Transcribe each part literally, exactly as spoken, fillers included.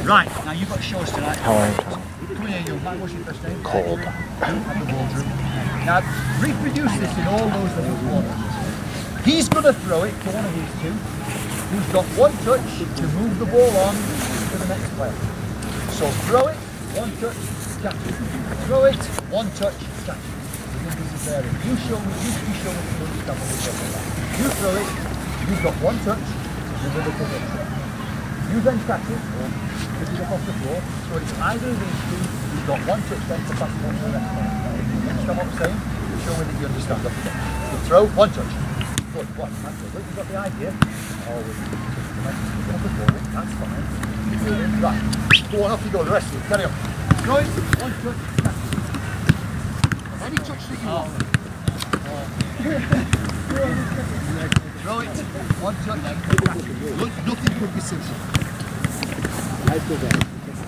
Right, now you've got to show us tonight. How are you? Come here, you. What's your first name? Cold. Now, reproduce this in all those little corners. He's going to throw it to one of these two, who's got one touch to move the ball on to the next player. So throw it, one touch, catch it. Throw it, one touch, catch it. You show me, you, you show me the stuff on the top of that. You throw it, you've got one touch, you move it to the next player. You then catch it, pick it up off the floor, so it's either of these two, you've got one touch then to pass it on to the next player. You understand what I'm saying? Show me that you understand that. So throw, one touch. Good, one, that's good. You've got the idea. Oh, we pick up the ball, that's fine. Right, go on, off you go, the rest of it, carry on. Throw it, one touch, catch it. Any touch that you want. Throw it, one touch, catch it. Look, nothing could be simpler. Nice go there.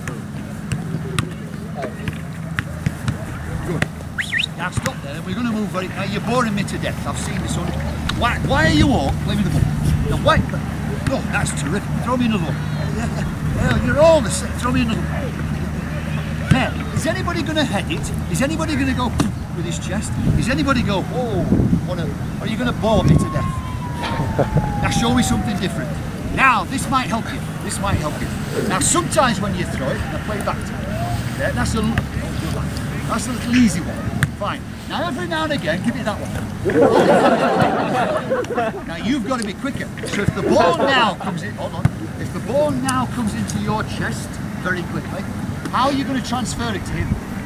Good. Now stop there, we're going to move very... Now you're boring me to death, I've seen this one. Why, why are you all playing with the ball? Now wait, oh, that's terrific. Throw me another one. Yeah, you're all the same, throw me another one. Now, is anybody going to head it? Is anybody going to go with his chest? Is anybody go, oh, wanna, or are you going to bore me to death? Now show me something different. Now, this might help you. This might help you. Now, sometimes when you throw it, now play back to it. There, that's a, that's a little easy one. Fine. Now, every now and again, give me that one. Now, you've got to be quicker. So if the ball now comes in, hold on. If the ball now comes into your chest very quickly, how are you going to transfer it to him?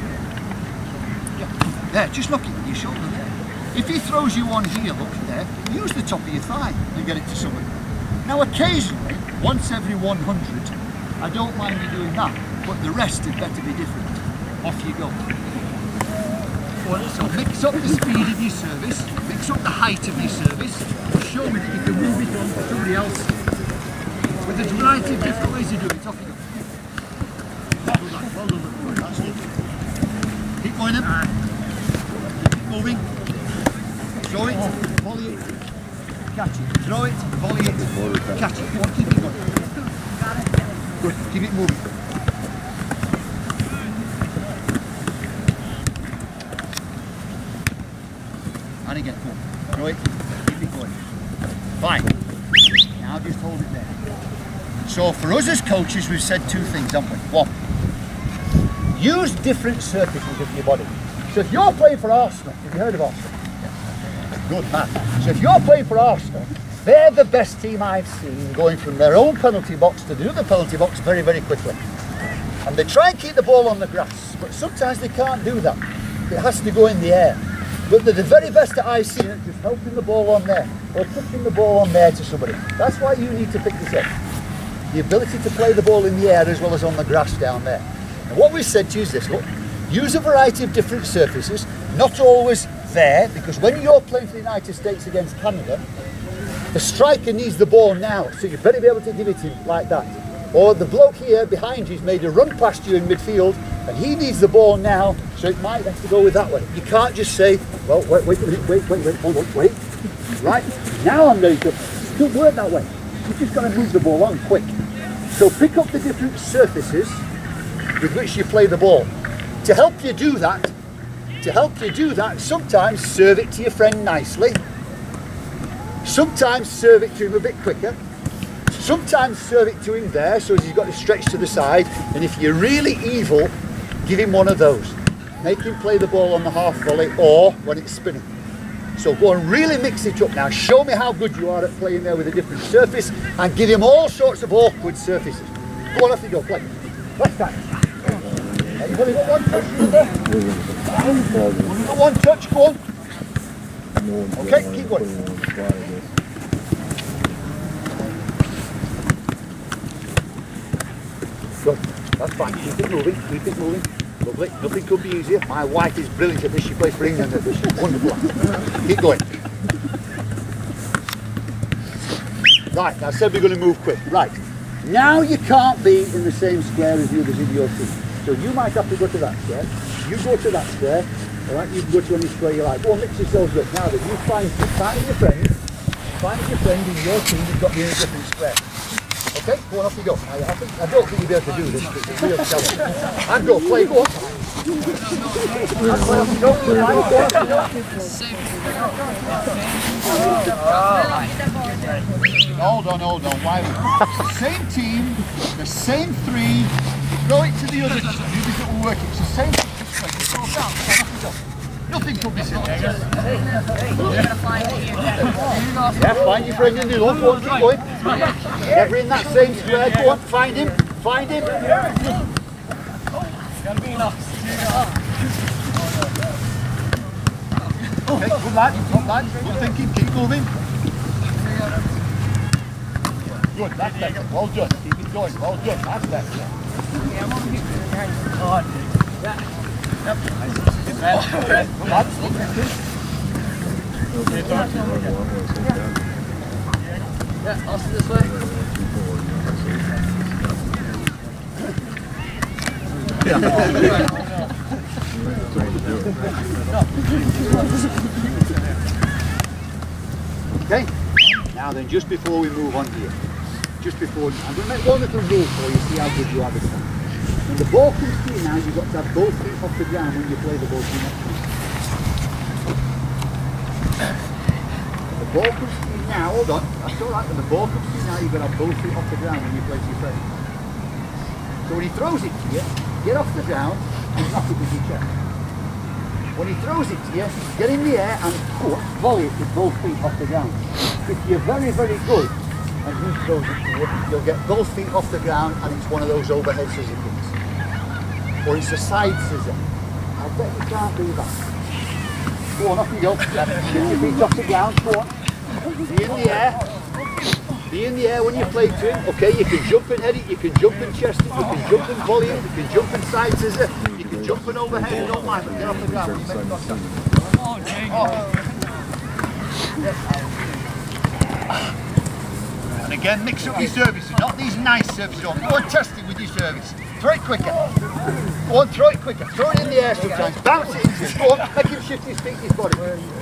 Yeah. There, just knock it with your shoulder there. If he throws you one here, look there, use the top of your thigh and get it to somebody. Now occasionally, once every one hundred, I don't mind you doing that, but the rest had better be different. Off you go. So mix up the speed of your service, mix up the height of your service, show me that you can move it on to somebody else. With a variety of different ways of doing it, off you go. Well done, well done, well done. That's it. Keep going then. Keep moving. Throw it, volley it, catch it. Throw it, volley it, catch it. Come on, keep it going. Good, keep it moving. And again, come on. Throw it, keep it going. Fine. Now just hold it there. So for us as coaches, we've said two things, haven't we? One, use different surfaces of your body. So if you're playing for Arsenal, have you heard of Arsenal? Good man. So if you're playing for Arsenal, they're the best team I've seen going from their own penalty box to the other penalty box very, very quickly. And they try and keep the ball on the grass, but sometimes they can't do that. It has to go in the air. But they're the very best that I've seen at just helping the ball on there, or touching the ball on there to somebody. That's why you need to pick this up. The ability to play the ball in the air as well as on the grass down there. And what we've said to you is this, look, use a variety of different surfaces, not always there, because when you're playing for the United States against Canada, the striker needs the ball now, so you better be able to give it him like that. Or the bloke here behind you's made a run past you in midfield, and he needs the ball now, so it might have to go with that one. You can't just say, well, wait, wait, wait, wait, wait, wait, hold on, wait. Right, now I'm ready to, it doesn't work that way. You've just got to move the ball on quick. So pick up the different surfaces with which you play the ball. To help you do that, To help you do that, sometimes serve it to your friend nicely, sometimes serve it to him a bit quicker, sometimes serve it to him there so he's got to stretch to the side, and if you're really evil, give him one of those. Make him play the ball on the half volley or when it's spinning. So go and really mix it up now. Show me how good you are at playing there with a different surface, and give him all sorts of awkward surfaces. Go on, off you go, play. Left time. You've only got one touch, remember? Only got one touch, go on. Okay, keep going. Good, that's fine. Keep it moving, keep it moving. Lovely, nothing could be easier. My wife is brilliant at this, she plays for England at this. Wonderful. Keep going. Right, I said we're going to move quick. Right, now you can't be in the same square as the others in your team. So you might have to go to that square, you go to that square, alright, you can go to any square you like. Go and mix yourselves up. Now then, you find, find your friend, find your friend in your team who's got to be in a different square. Okay, go on, off you go. I, I, think, I don't think you'll be able to do this, but it's a real challenge. And go, play, go on. And play, off you go. Play, go, off you go. Hold on, hold on. Why? Same team, the same three. You throw it to the other two that will work. It's the same thing. Just go down. Off you go. Nothing could be said. Yeah, find your friend in the loop. Go on, keep going. Never in that same square. Go on, find him. Find him. Okay, good lad. Good lad. Good thinking. Keep moving. Good. That's better. Well done. Keep it going. Well done. That's better. Yep. Good lad. Yeah, I'll see this way. Okay, now then, just before we move on here, just before, I'm going to make one little rule for you, see how good you are this time. When the ball comes to you now, you've got to have both feet off the ground when you play the ball to you. The ball comes to you now, hold on, that's alright, when the ball comes to you now, you've got to have both feet off the ground when you play to your friend. So when he throws it to you, get off the ground and knock it with your chest. When he throws it to you, get in the air and oh, volley it with both feet off the ground. If you're very, very good and he throws it to you, you'll get both feet off the ground and it's one of those overhead scissor kicks. Or it's a side scissor. I bet you can't do that. Go on, off you go. Get your feet off the ground, go on. Be in the air. Be in the air when you play to him. Okay, you can jump and head it, you can jump and chest it, you can jump and volley it, you can jump and side scissor, you can jump and overhead, you don't mind, but get off the ground when you make contact. Oh. And again, mix up your services, not these nice services. Go and test it with your service. Throw it quicker. Go on, throw it quicker. Throw it in the air sometimes. Bounce it into him. Go on, make him shift his feet, his body.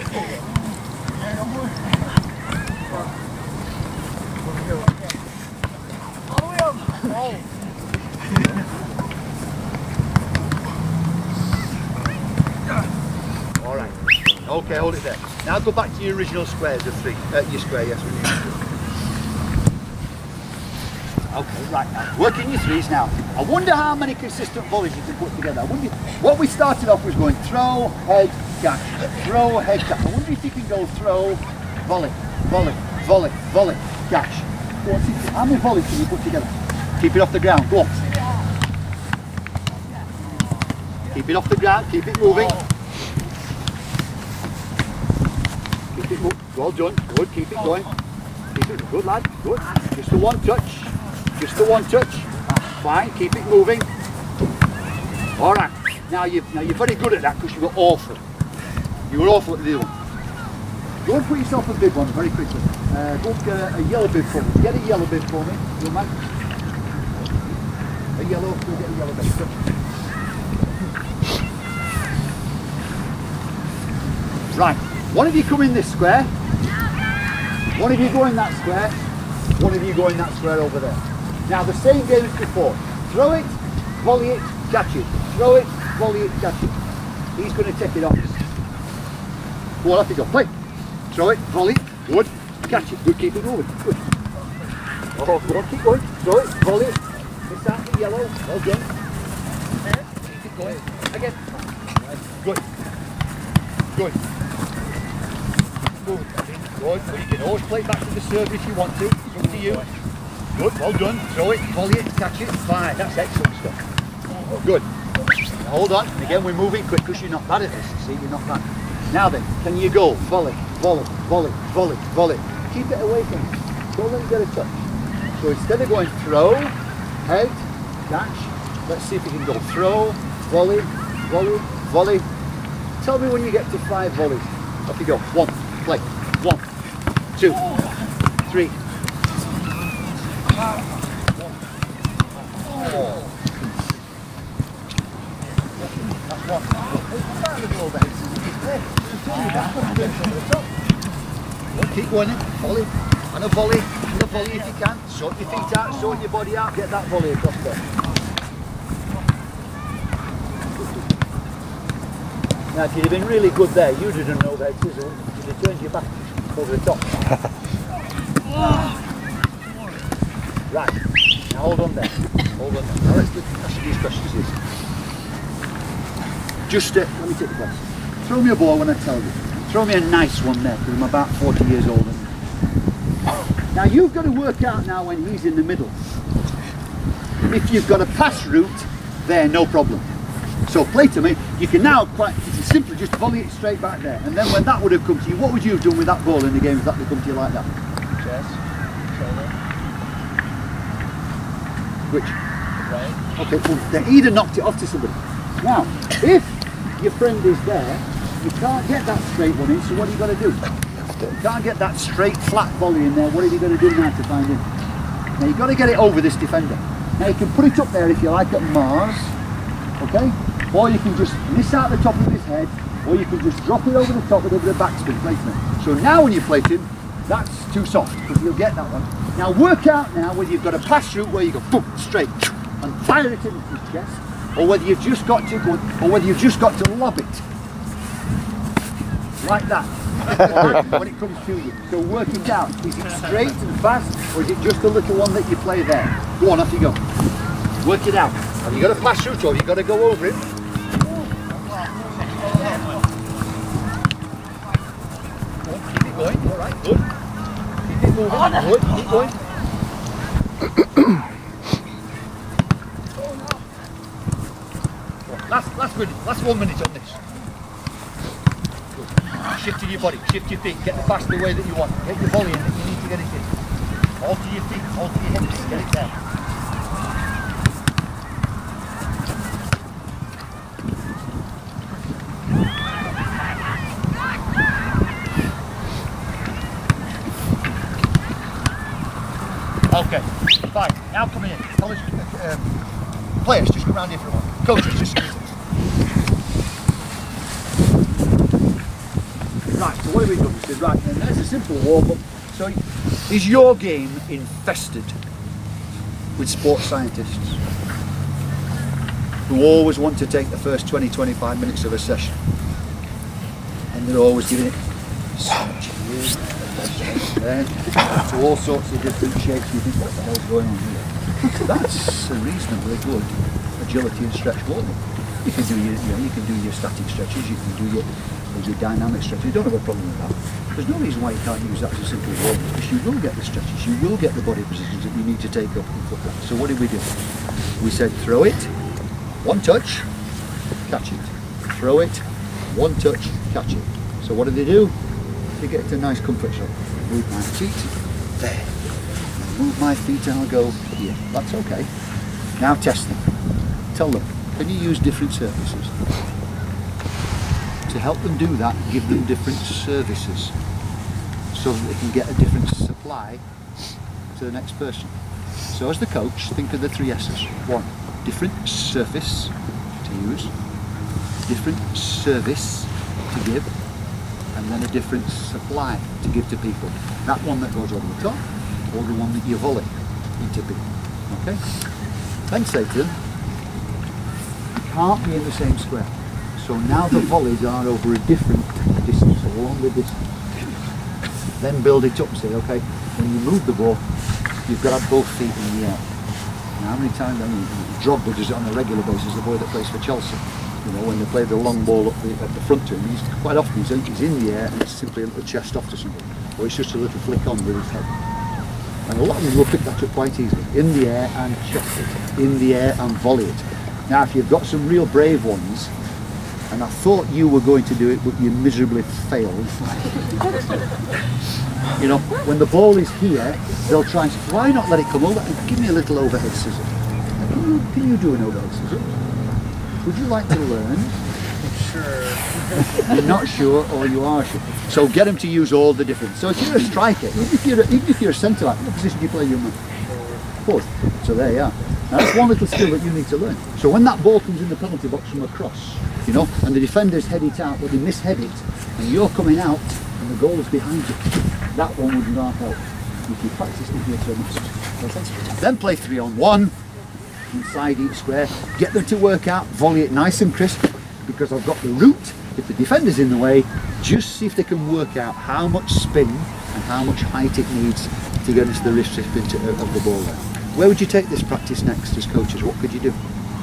All right. Okay, hold it there. Now go back to your original squares of three. Uh, your square, yes. Okay, right now. Working your threes now. I wonder how many consistent volleys you can put together. I wonder. What we started off was going throw, head, catch. Throw, head, catch. I wonder if you can go throw, volley, volley, volley, volley, catch. Go on, how many volleys can you put together? Keep it off the ground. Go on. Keep it off the ground. Keep it moving. Keep it moving. Well done. Good. Keep it going. Keep it. Good lad. Good. Just the one touch. Just the one touch. Fine. Keep it moving. All right. Now you. Now you're very good at that because you were awful. You were awful at the other one. Go and put yourself a bib on very quickly. Uh, go and get a, a yellow bib for me. Get a yellow bib for me. You man. A yellow. Go get a yellow bib. Right. One of you come in this square. One of you go in that square. One of you go in that square over there. Now the same game as before. Throw it, volley it, catch it. Throw it, volley it, catch it. He's going to take it off. Go on, off you go. Play. Throw it, volley it, good. Catch it, good. Keep it moving. Good. Oh, go on, keep going. Throw it, volley it. Miss out the yellow. Well done. Keep it going. Again. Good. Good. Good. Good. So you can always play back to the serve if you want to. It's up to you. Good. Well done. Throw it, volley it, catch it. Fine. That's excellent stuff. Good. Now hold on. And again, we're moving quick because you're not bad at this. You see, you're not bad. Now then, can you go volley, volley, volley, volley, volley? Keep it away from you. Don't let it get a touch. So instead of going throw, head, catch, let's see if you can go throw, volley, volley, volley. Tell me when you get to five volleys. Off you go. One, play. One, two, three. Four. That's one. Keep going in. Volley. And a volley. And a volley if you can. Sort your feet out, sort your body out, get that volley across there. Now if you'd have been really good there, you'd have done overhead scissors. You'd have turned your back over the top. Right, now hold on there. Hold on there. Now let's ask you these questions. Just, uh, let me take the question. Throw me a ball when I tell you. Throw me a nice one there, because I'm about forty years old. Now you've got to work out now when he's in the middle. If you've got a pass route, there, no problem. So play to me, you can now quite simply just volley it straight back there. And then when that would have come to you, what would you have done with that ball in the game if that would come to you like that? Chest, shoulder. Which? Right. Okay, well, they either knocked it off to somebody. Now, if your friend is there, you can't get that straight one in, so what are you got to do? You can't get that straight, flat volley in there. What are you going to do now to find him? Now you've got to get it over this defender. Now you can put it up there if you like at Mars, okay? Or you can just miss out the top of his head, or you can just drop it over the top with a bit of backspin placement. So now when you plate him, that's too soft, because you'll get that one. Now work out now whether you've got a pass route where you go boom, straight, and fire it into his chest, or whether you've just got to go, or whether you've just got to lob it. Like that. When it comes to you. So work it out. Is it straight and fast, or is it just a little one that you play there? Go on, off you go. Work it out. Have you got a pass route, or have you got to go over it? Keep it going. All right, good. Keep it moving. Good. Keep going. Last, last minute. Last one minute on this. Shift your body, shift your feet, get the pass the way that you want. Get your volley in that you need to get it in. Alter your feet, alter your hips, get it there. Okay, fine. Now coming in. Tell us, um, players, just come round here for a moment. Coaches, just right, so what have we done? We said, right, and there's a simple warm-up. So, is your game infested with sports scientists who always want to take the first twenty to twenty-five minutes of a session? And they're always giving it so much here, there, to all sorts of different shapes. You think, what the hell's going on here? That's a reasonably good agility and stretch warm-up. You can do your, you know, you can do your static stretches, you can do your your dynamic stretches. You don't have a problem with that. There's no reason why you can't use that as a simple warm-up, because you will get the stretches, you will get the body positions that you need to take up in football. So what did we do? We said throw it, one touch, catch it. Throw it, one touch, catch it. So what do they do? They get to a nice comfort zone. Move my feet, there. Move my feet and I'll go here. That's okay. Now test them. Tell them, can you use different surfaces? To help them do that, give them different services so that they can get a different supply to the next person. So as the coach, think of the three S's. One, different surface to use, different service to give, and then a different supply to give to people. That one that goes over the top, or the one that you volley into people. Okay? Then say to them, you can't be in the same square. So now the volleys are over a different distance, a longer distance. Then build it up, say, okay, when you move the ball, you've got to have both feet in the air. Now how many times, I mean, Drogba does it on a regular basis, the boy that plays for Chelsea. You know, when they play the long ball up the, at the front to him, he's quite often he's, he's in the air and it's simply a little chest off to somebody. Or it's just a little flick on with his head. And a lot of them will pick that up quite easily. In the air and chest it. In the air and volley it. Now if you've got some real brave ones, and I thought you were going to do it, but you miserably failed. You know, when the ball is here, they'll try and say, why not let it come over and give me a little overhead scissor? Can you do an overhead scissor? Would you like to learn? Sure. You're not sure, or you are sure. So get them to use all the different. So if you're a striker, even if you're a, even if you're a centre back, what position do you play your man? Fourth. So there you are. Now that's one little skill that you need to learn. So when that ball comes in the penalty box from across, you know, and the defenders head it out, but they mishead it, and you're coming out, and the goal is behind you, that one would not help. You keep practicing here so much. Then play three on one, inside each square. Get them to work out, volley it nice and crisp, because I've got the route. If the defender's in the way, just see if they can work out how much spin and how much height it needs to get us the wrist tip into, uh, of the ball there. Where would you take this practice next as coaches? What could you do?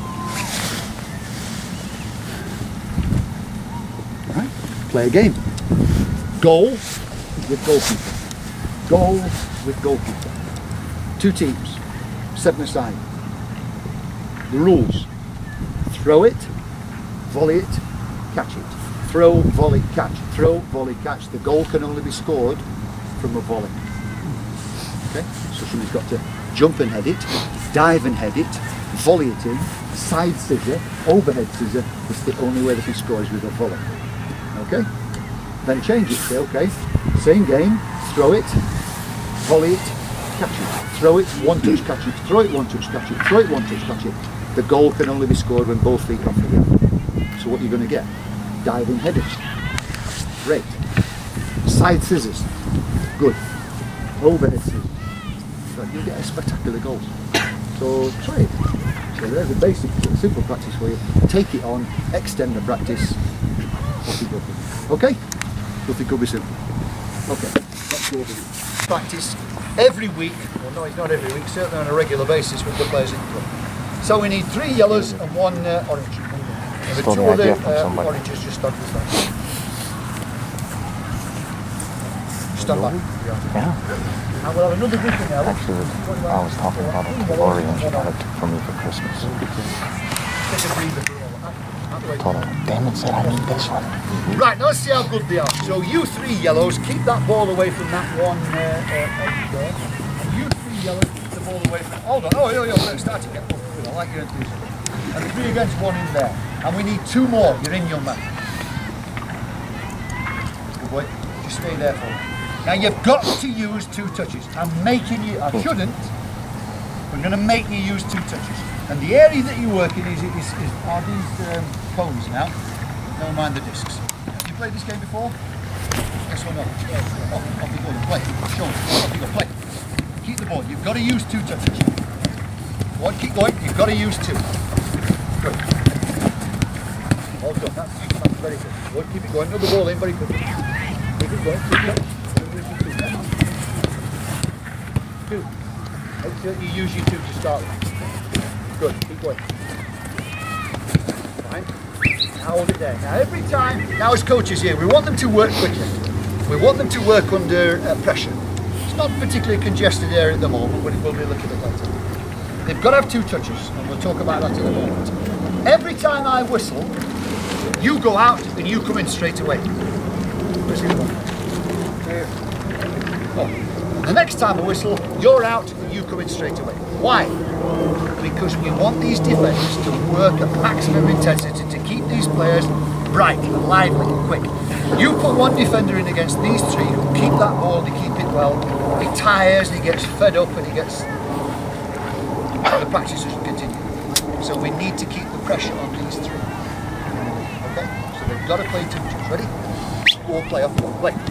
All right, play a game. Goal with goalkeeper. Goal with goalkeeper. Two teams, seven aside. The rules: throw it, volley it, catch it. Throw, volley, catch. Throw, volley, catch. The goal can only be scored from a volley. Okay? So somebody's got to jump and head it, dive and head it, volley it in, side scissor, overhead scissor. It's the only way they can score is with a volley. Okay? Then change it. Say, okay, same game, throw it, volley it, catch it. Throw it, one touch, catch it. Throw it, one touch, catch it. Throw it, one touch, catch it. The goal can only be scored when both feet are off the ground. So what are you going to get? Diving headers. Great. Side scissors. Good. Overhead scissors. So you'll get a spectacular goals. So try it. So there's a basic, simple practice for you. Take it on, extend the practice. Okay? Nothing could be simple. Okay, let's go over it. Practice every week. Well, no, it's not every week, certainly on a regular basis with the players in the club. So we need three yellows and one uh, orange. And the two other uh, oranges just stand this way. Stand back. Yeah. And we'll have another group in there. Actually, I was talking about it. Orange got it for me for Christmas. Take a breather for all that. Told him, damn it, said I need this one. Right, now let's see how good they are. So you three yellows, keep that ball away from that one uh, uh, orange there. And you three yellows, keep the ball away from... Hold on, oh, yo, yo, let's start to get up. I like your enthusiasm. And three against one in there. And we need two more. You're in, young man. Good boy. Just stay there for me. Now you've got to use two touches. I'm making you, I shouldn't, but I'm going to make you use two touches. And the area that you work in is, is, is are these um, cones now. Never mind the discs. Have you played this game before? Yes or no? Off, off you go, play. Show me. Off you go, play. Keep the ball. You've got to use two touches. Go on, keep going. You've got to use two. Good. All done. That's, that's very good. Go on, keep it going. Another ball in very quickly. Keep it going. Keep it going. Two. Make sure you use your two to start with. Good. Keep going. Fine. Now hold it there. Now every time, now as coaches here, we want them to work quickly. We want them to work under uh, pressure. It's not particularly congested area at the moment, but it will be a little bit later. They've got to have two touches, and we'll talk about that in a moment. Every time I whistle, you go out and you come in straight away. Oh. The next time I whistle, you're out and you come in straight away. Why? Because we want these defenders to work at maximum intensity to keep these players bright and lively and quick. You put one defender in against these three who keep that ball, they keep it well, he tires, he gets fed up and he gets... the practice doesn't continue. So we need to keep the pressure on these three. Okay? So they've got to play two teams. Ready? Or play off the ball. Play.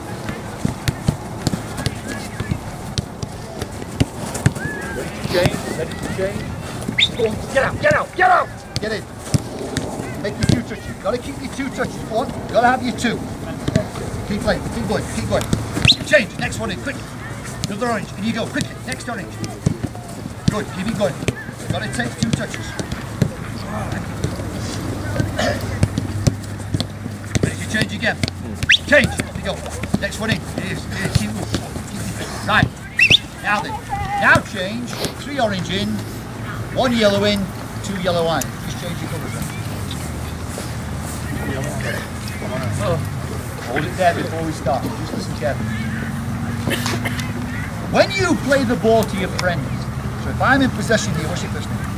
Change, ready to change. Go on, get out, get out, get out! Get in. Make your two touches. You've got to keep your two touches. Go on, you've got to have your two. Keep playing, keep going, keep going. Change, next one in, quick. Another orange, and you go, quickly, next orange. Good, keep it going. You've got to take two touches. Ready to change again. Change, off you go. Next one in. It is, it is, keep moving. Right, now then. Now change, three orange in, one yellow in, two yellow out. Just change your colours then. Hold it there before we start, just listen carefully. When you play the ball to your friends, so if I'm in possession here, what's your first name?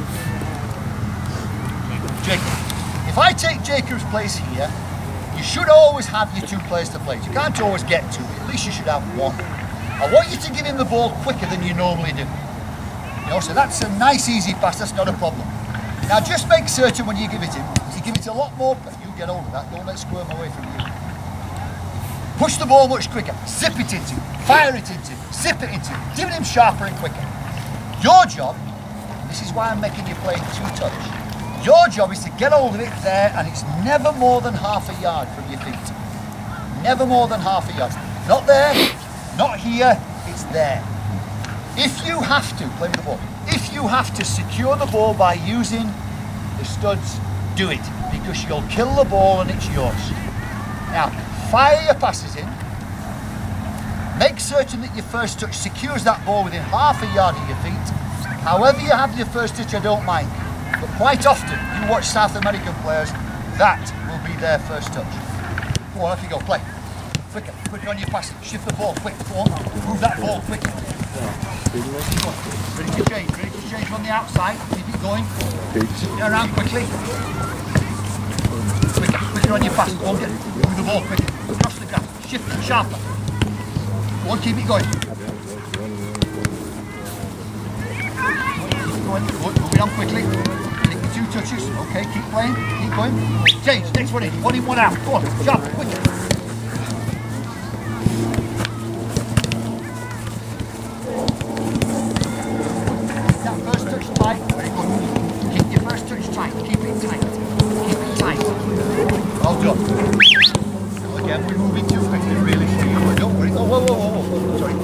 Jacob. If I take Jacob's place here, you should always have your two players to play. You can't always get two, at least you should have one. I want you to give him the ball quicker than you normally do. You know, so that's a nice easy pass, that's not a problem. Now just make certain when you give it him, if you give it a lot more, you get over that, don't let it squirm away from you. Push the ball much quicker, zip it into him. fire it into him, zip it into him, giving him sharper and quicker. Your job, this is why I'm making you play two touch, your job is to get hold of it there, and it's never more than half a yard from your feet. Never more than half a yard. Not there, not here, it's there. If you have to, play with the ball, if you have to secure the ball by using the studs, do it, because you'll kill the ball and it's yours. Now, fire your passes in. Make certain that your first touch secures that ball within half a yard of your feet. However you have your first touch, I don't mind. But quite often, you watch South American players, that will be their first touch. Go on, off you go, play. Quicker, quicker on your passing. Shift the ball, quick, go on. Move that ball quicker. Ready to change, ready to change on the outside. Keep it going. Turn around quickly. Quicker, quicker on your pass. Go on, get move the ball quicker. Across the ground. Shift it sharper. Go on, keep it going. Going, good, moving on quickly. Take the two touches. Okay, keep playing, keep going. Change, next one in. One in, one out. Go on, sharper, quicker. Tight, very good. Keep your first touch tight, keep it tight, keep it tight. Well done. So again, we're moving too quickly, really for you, but don't worry. Oh, whoa, whoa, whoa, whoa, sorry.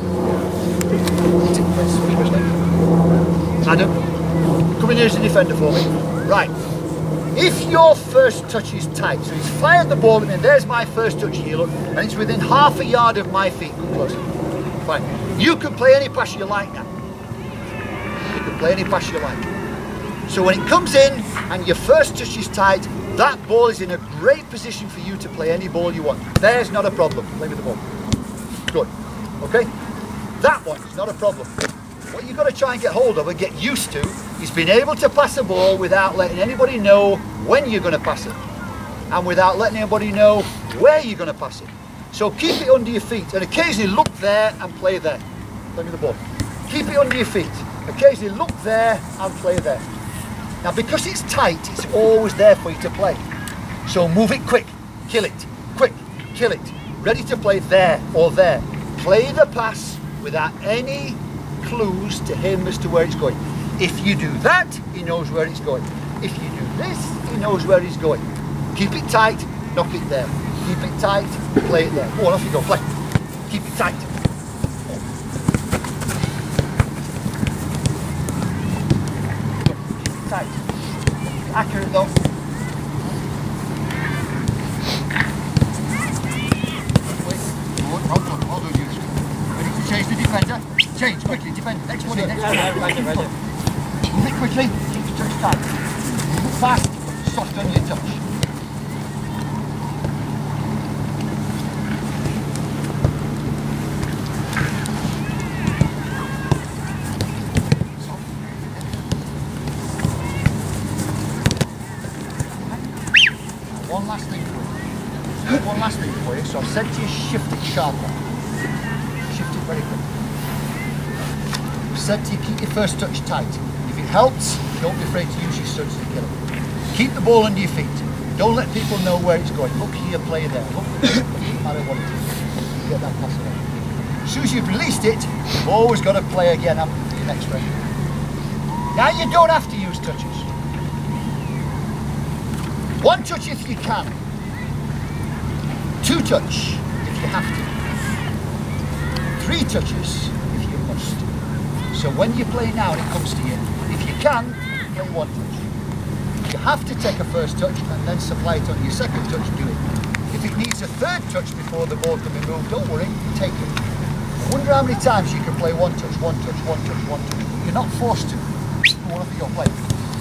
Adam, come in here as a defender for me. Right. If your first touch is tight, so he's fired the ball and there's my first touch here, look, and it's within half a yard of my feet, come close. Fine. You can play any pass you like now. Play any pass you like. So when it comes in and your first touch is tight, that ball is in a great position for you to play any ball you want. There's not a problem. Play with the ball. Good. Okay? That one is not a problem. What you've got to try and get hold of and get used to is being able to pass a ball without letting anybody know when you're going to pass it, and without letting anybody know where you're going to pass it. So keep it under your feet and occasionally look there and play there. Play with the ball. Keep it under your feet. Occasionally look there and play there. Now because it's tight, it's always there for you to play. So move it quick, kill it, quick, kill it. Ready to play there or there. Play the pass without any clues to him as to where it's going. If you do that, he knows where it's going. If you do this, he knows where he's going. Keep it tight, knock it there. Keep it tight, play it there. Go on, off you go, play. Keep it tight. Tight. Accurate though. Wait. Hold on, hold on, you. Ready to change the defender? Change quickly, defender. Next one in, next one in. Move it quickly, keep your touch tight. Move it fast, soft on your touch. One last thing for you. One last thing for you. So I've said to you, shift it sharper. Shift it very quick. I've said to you, keep your first touch tight. If it helps, don't be afraid to use your studs to kill it. Keep the ball under your feet. Don't let people know where it's going. Look here, play there. Look there. No matter what it is. Get that pass away. As soon as you've released it, you've always got to play again after your next frame. Now you don't have to use touches. One touch if you can. Two touch if you have to. Three touches if you must. So when you play now and it comes to you, if you can, play one touch. If you have to take a first touch and then supply it on your second touch, do it. If it needs a third touch before the ball can be moved, don't worry, take it. I wonder how many times you can play one touch, one touch, one touch, one touch. You're not forced to. Go on, off you go, play.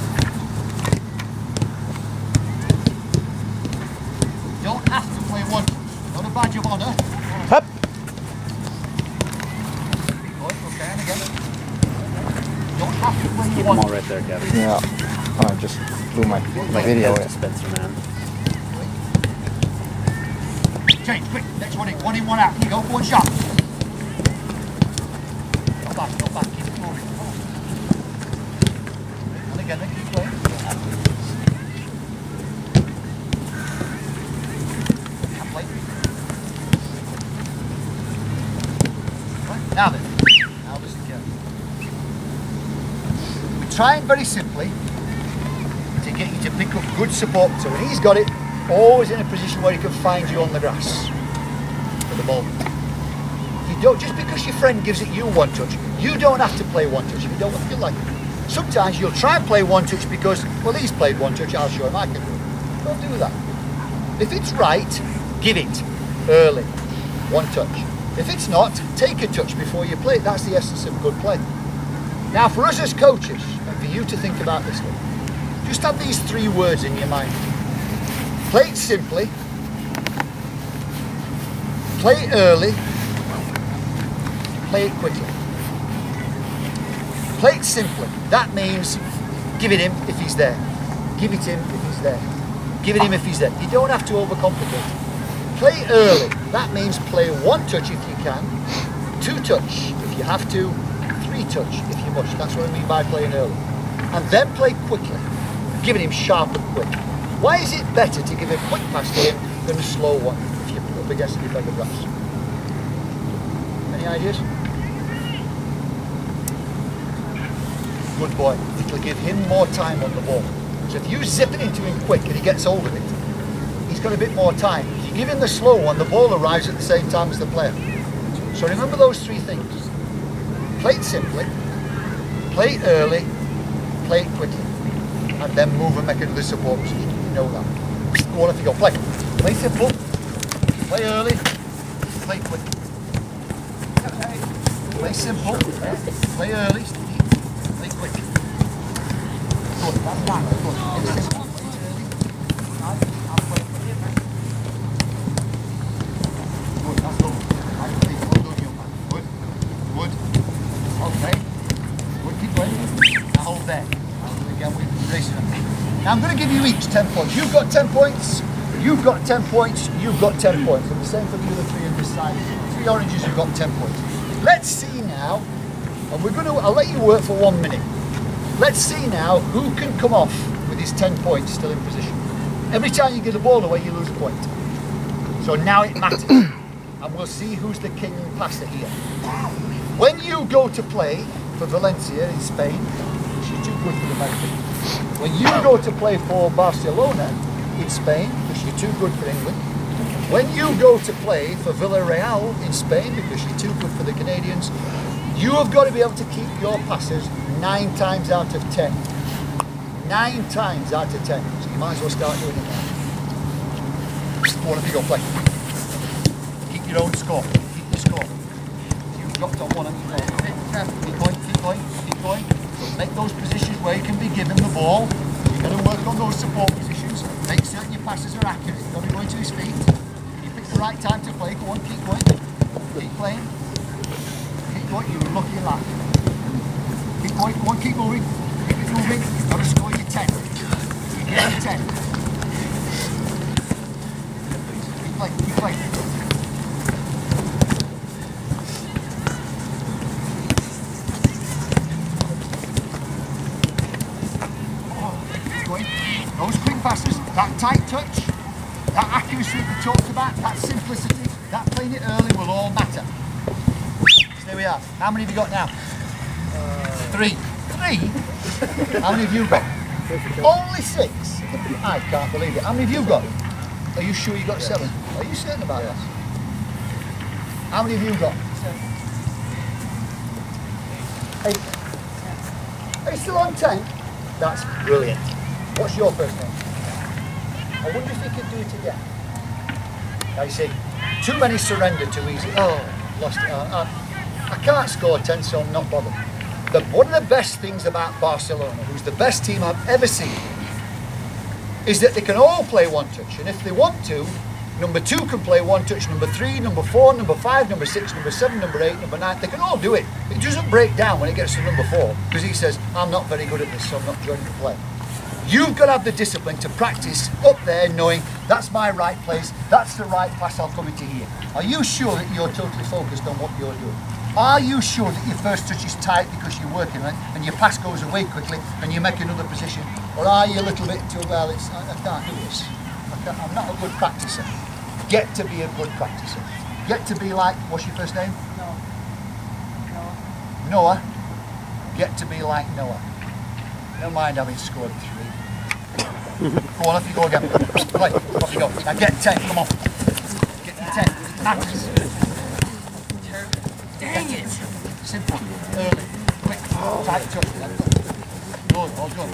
Don't have to play one. Not a badge of honour. Hup. Okay, and again. Don't have to play Keep one. them all right there, Kevin. Yeah. Oh, I just blew my, my video Like in. dispenser, man. Change, quick. Next one in. One in, one out. Here you go. One shot. Not bad, not bad. Keep it moving. And again, then keep playing. Now then, now listen carefully. We're trying very simply to get you to pick up good support. So when he's got it, always in a position where he can find you on the grass with the ball. You don't, just because your friend gives it you one touch, you don't have to play one touch if you don't feel like it. Sometimes you'll try and play one touch because, well, he's played one touch, I'll show him I can do it. Don't do that. If it's right, give it early, one touch. If it's not, take a touch before you play it. That's the essence of good play. Now for us as coaches, and for you to think about this one, just have these three words in your mind. Play it simply, play it early, play it quickly. Play it simply. That means give it him if he's there. Give it him if he's there. Give it him if he's there. You don't have to overcomplicate it. Play early. That means play one touch if you can, two touch if you have to, three touch if you must. That's what I mean by playing early. And then play quickly. Give it him sharp and quick. Why is it better to give a quick pass to him than a slow one if you're up against the defender grass? Any ideas? Good boy. It'll give him more time on the ball. So if you zip it into him quick and he gets hold of it, he's got a bit more time. If you give him the slow one, the ball arrives at the same time as the player. So remember those three things. Play it simply, play it early, play it quickly, and then move and make another support position. You know that. Go on, if you go, play. Play simple, play early, play quick. Play simple, play early, play quick. Good, that's one. Good. It's simple, play it early. Nice, and play quick. Good, that's good. Right, please, well done, young man. Good, good. Okay. Good, keep going. Now hold there. And again, we're racing them. Now I'm going to give you each ten points. You've got ten points, you've got ten points, you've got ten points. And the same for the other three on this side. Three oranges have got ten points. Let's see now, and we're going to, I'll let you work for one minute. Let's see now who can come off with his ten points still in position. Every time you give the ball away, you lose a point. So now it matters. And we'll see who's the king passer here. When you go to play for Valencia in Spain, she's too good for the American. When you go to play for Barcelona in Spain, because you're too good for England. When you go to play for Villarreal in Spain, because you're too good for the Canadians, you have got to be able to keep your passes nine times out of ten. Nine times out of ten. So you might as well start doing it now. Go on, if you go play. Keep your own score. Keep your score. You've dropped on one and you go. Keep going, keep going, keep going. So make those positions where you can be given the ball. You've got to work on those support positions. Make certain your passes are accurate. You've got to be going to his feet. You pick the right time to play. Go on, keep going. Keep playing. Keep going. You're lucky lad. Keep going. Go on, keep moving. Keep it moving. You've got to score your ten. You get your ten. Keep playing. Keep playing. Those quick passes, that tight touch, that accuracy we talked about, that simplicity, that playing it early will all matter. So there we are. How many have you got now? Uh, Three. Three? How many have you got? Only six? I can't believe it. How many have you got? Are you sure you got yes. seven? Are you certain about yes. that? How many have you got? Eight. Are you still on ten? That's brilliant. What's your first name? I wonder if you could do it again. Now you see, too many surrender too easy. Oh, lost it. Uh, uh, I can't score ten, so I'm not bothered. The, one of the best things about Barcelona, who's the best team I've ever seen, is that they can all play one touch. And if they want to, number two can play one touch, number three, number four, number five, number six, number seven, number eight, number nine. They can all do it. It doesn't break down when it gets to number four, because he says, I'm not very good at this, so I'm not joining the play. You've got to have the discipline to practice up there knowing that's my right place, that's the right pass, I'll come into here. Are you sure that you're totally focused on what you're doing? Are you sure that your first touch is tight because you're working on it and your pass goes away quickly and you make another position? Or are you a little bit too, well, it's, I, I can't do this. I can't, I'm not a good practicer. Get to be a good practicer. Get to be like, what's your first name? No. Noah, get to be like Noah. Never mind having scored three. Go on, off you go again. Play, off you go. Now get ten, come on. Get the ten. Max. Dang it. Simple, early, quick, tight touch. Good, all good.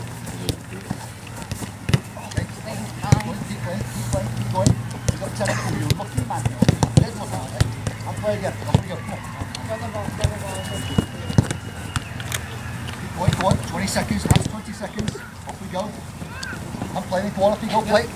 Okay. Keep playing, keep playing, keep going. You've got ten up, you're lucky man. Let's look at it. I'll play again, off you go. Come on. Keep going, go on, twenty seconds, last twenty seconds. Off we go. I'm playing, go on, off you go, play.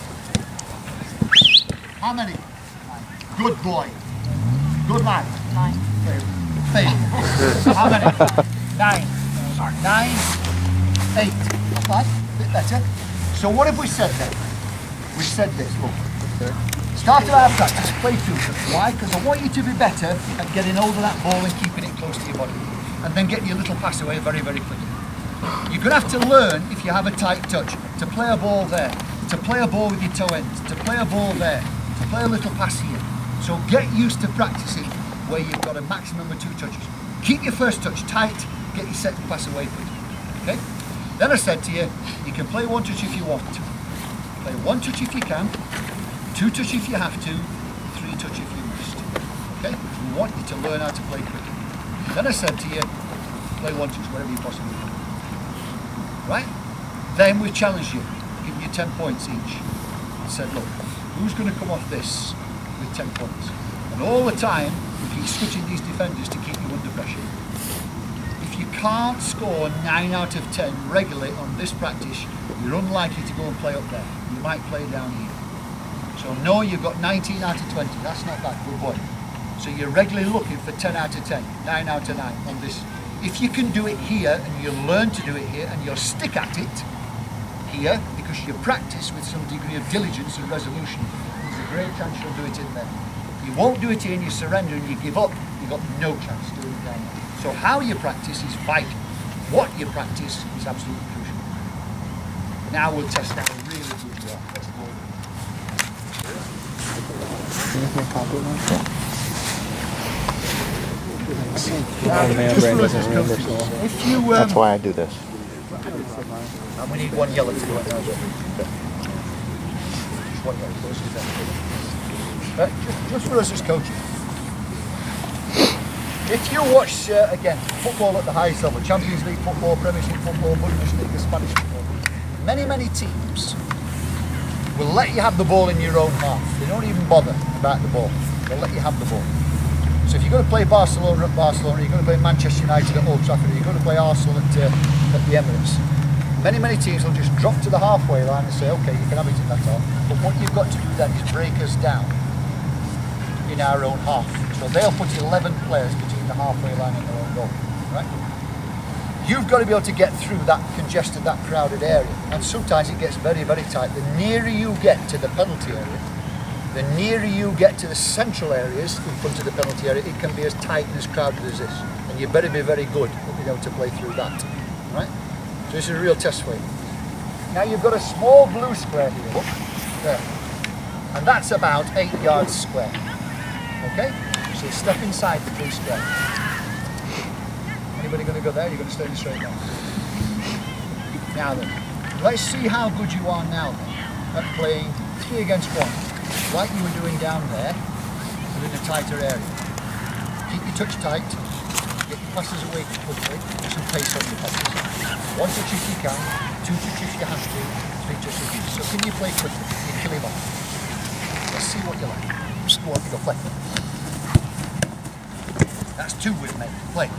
How many? Good boy. Good man. Nine. Fail. How many? Nine. Nine. Eight. Not bad. A bit better. So what have we said then? We said this, look. Start of our practice, play two touch. Why? Because I want you to be better at getting hold of that ball and keeping it close to your body. And then getting your little pass away very, very quickly. You're going to have to learn, if you have a tight touch, to play a ball there, to play a ball with your toe ends, to play a ball there, to play a little pass here. So get used to practicing where you've got a maximum of two touches. Keep your first touch tight, get your second pass away quickly. Okay? Then I said to you, you can play one touch if you want to. Play one touch if you can, two touch if you have to, three touch if you must. Okay? We want you to learn how to play quickly. Then I said to you, play one touch wherever you possibly can. Right? Then we challenged you, giving you ten points each. I said, look, who's going to come off this with ten points? And all the time, we keep switching these defenders to keep you under pressure. If you can't score nine out of ten regularly on this practice, you're unlikely to go and play up there. You might play down here. So no, you've got nineteen out of twenty. That's not bad, good boy. So you're regularly looking for ten out of ten, nine out of nine on this. If you can do it here, and you learn to do it here, and you'll stick at it here, because you practice with some degree of diligence and resolution, there's a great chance you'll do it in there. You won't do it here and you surrender and you give up, you've got no chance doing it down there. So how you practice is vital. What you practice is absolutely crucial. Now we'll test how really good you are. Let's go. Oh, man, Brand doesn't remember, so. If you, um, That's why I do this. And we need one yellow to do it now. Just one yellow, close to that. Uh, just, just for us as coaches. If you watch, uh, again, football at the highest level, Champions League football, Premier League football, Bundesliga, Spanish football, many, many teams will let you have the ball in your own half. They don't even bother about the ball. They'll let you have the ball. So if you're going to play Barcelona at Barcelona, you're going to play Manchester United at Old Trafford, you're going to play Arsenal at, uh, at the Emirates, many, many teams will just drop to the halfway line and say, okay, you can have it in that half. But what you've got to do then is break us down in our own half. So they'll put eleven players between the halfway line and their own goal, right? You've got to be able to get through that congested, that crowded area. And sometimes it gets very, very tight. The nearer you get to the penalty area, the nearer you get to the central areas in front of the penalty area, it can be as tight and as crowded as this. And you better be very good at being able to play through that, right? So this is a real test for you. Now you've got a small blue square here, look, there. And that's about eight yards square, okay? So step inside the blue square. Anybody going to go there? You're going to stay in the straight line. Now then, let's see how good you are now then at playing three against one, like you were doing down there, but in a tighter area. Keep your touch tight, get your passes away quickly, put some pace on your passes. One touch if you can, two touch if you have to, three touch if you can. So can you play quickly? Can you kill him off? Let's see what you like. Just go on, you go play. That's two with me. Play.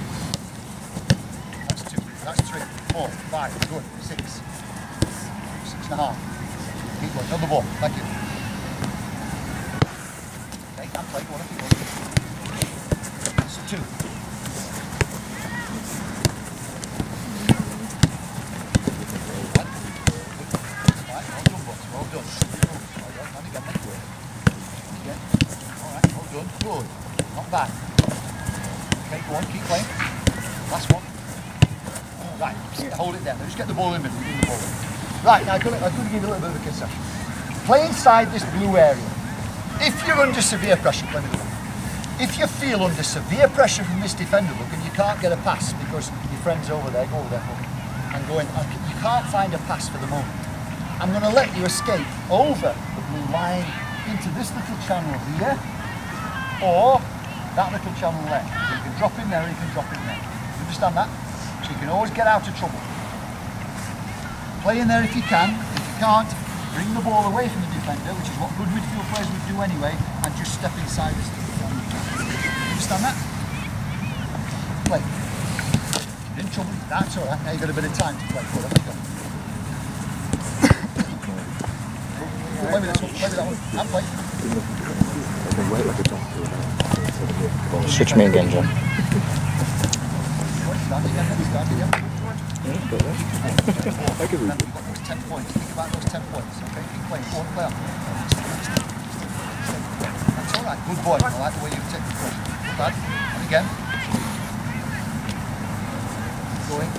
That's two. That's three. Four. Five. Good. Six. Six and a half. Keep going. Another ball. Thank you. Okay, and play. Go on, keep going. That's two. Right. Well done, boys. Well done. Well done. And again, next word. Okay. All right. Well done. Good. Not bad. Okay, go on, keep playing. Last one. Right, hold it there. Just get the ball in the middle. The ball in. Right, now I'm going to give you a little bit of a concession. Play inside this blue area. If you're under severe pressure, play with the ball. If you feel under severe pressure from this defender, look, and you can't get a pass because your friend's over there, go over there and going, you can't find a pass for the moment. I'm going to let you escape over the blue line into this little channel here, or that little channel there. So you can drop in there, or you can drop in there. You understand that? So you can always get out of trouble. Play in there if you can. If you can't, bring the ball away from the defender, which is what good midfield players would do anyway, and just step inside this. Understand that? Play. You're in trouble. That's all right. Now you've got a bit of time to play. Go, let me go. Play with this one. Play with that one. And play. Switch me again, John. Start again. Start again. I could read it. You've got those ten points. Think about those ten points. Okay, keep playing. Go on, play on. That's all right. Good boy. I like the way you take the pressure. Good lad. And again. Going.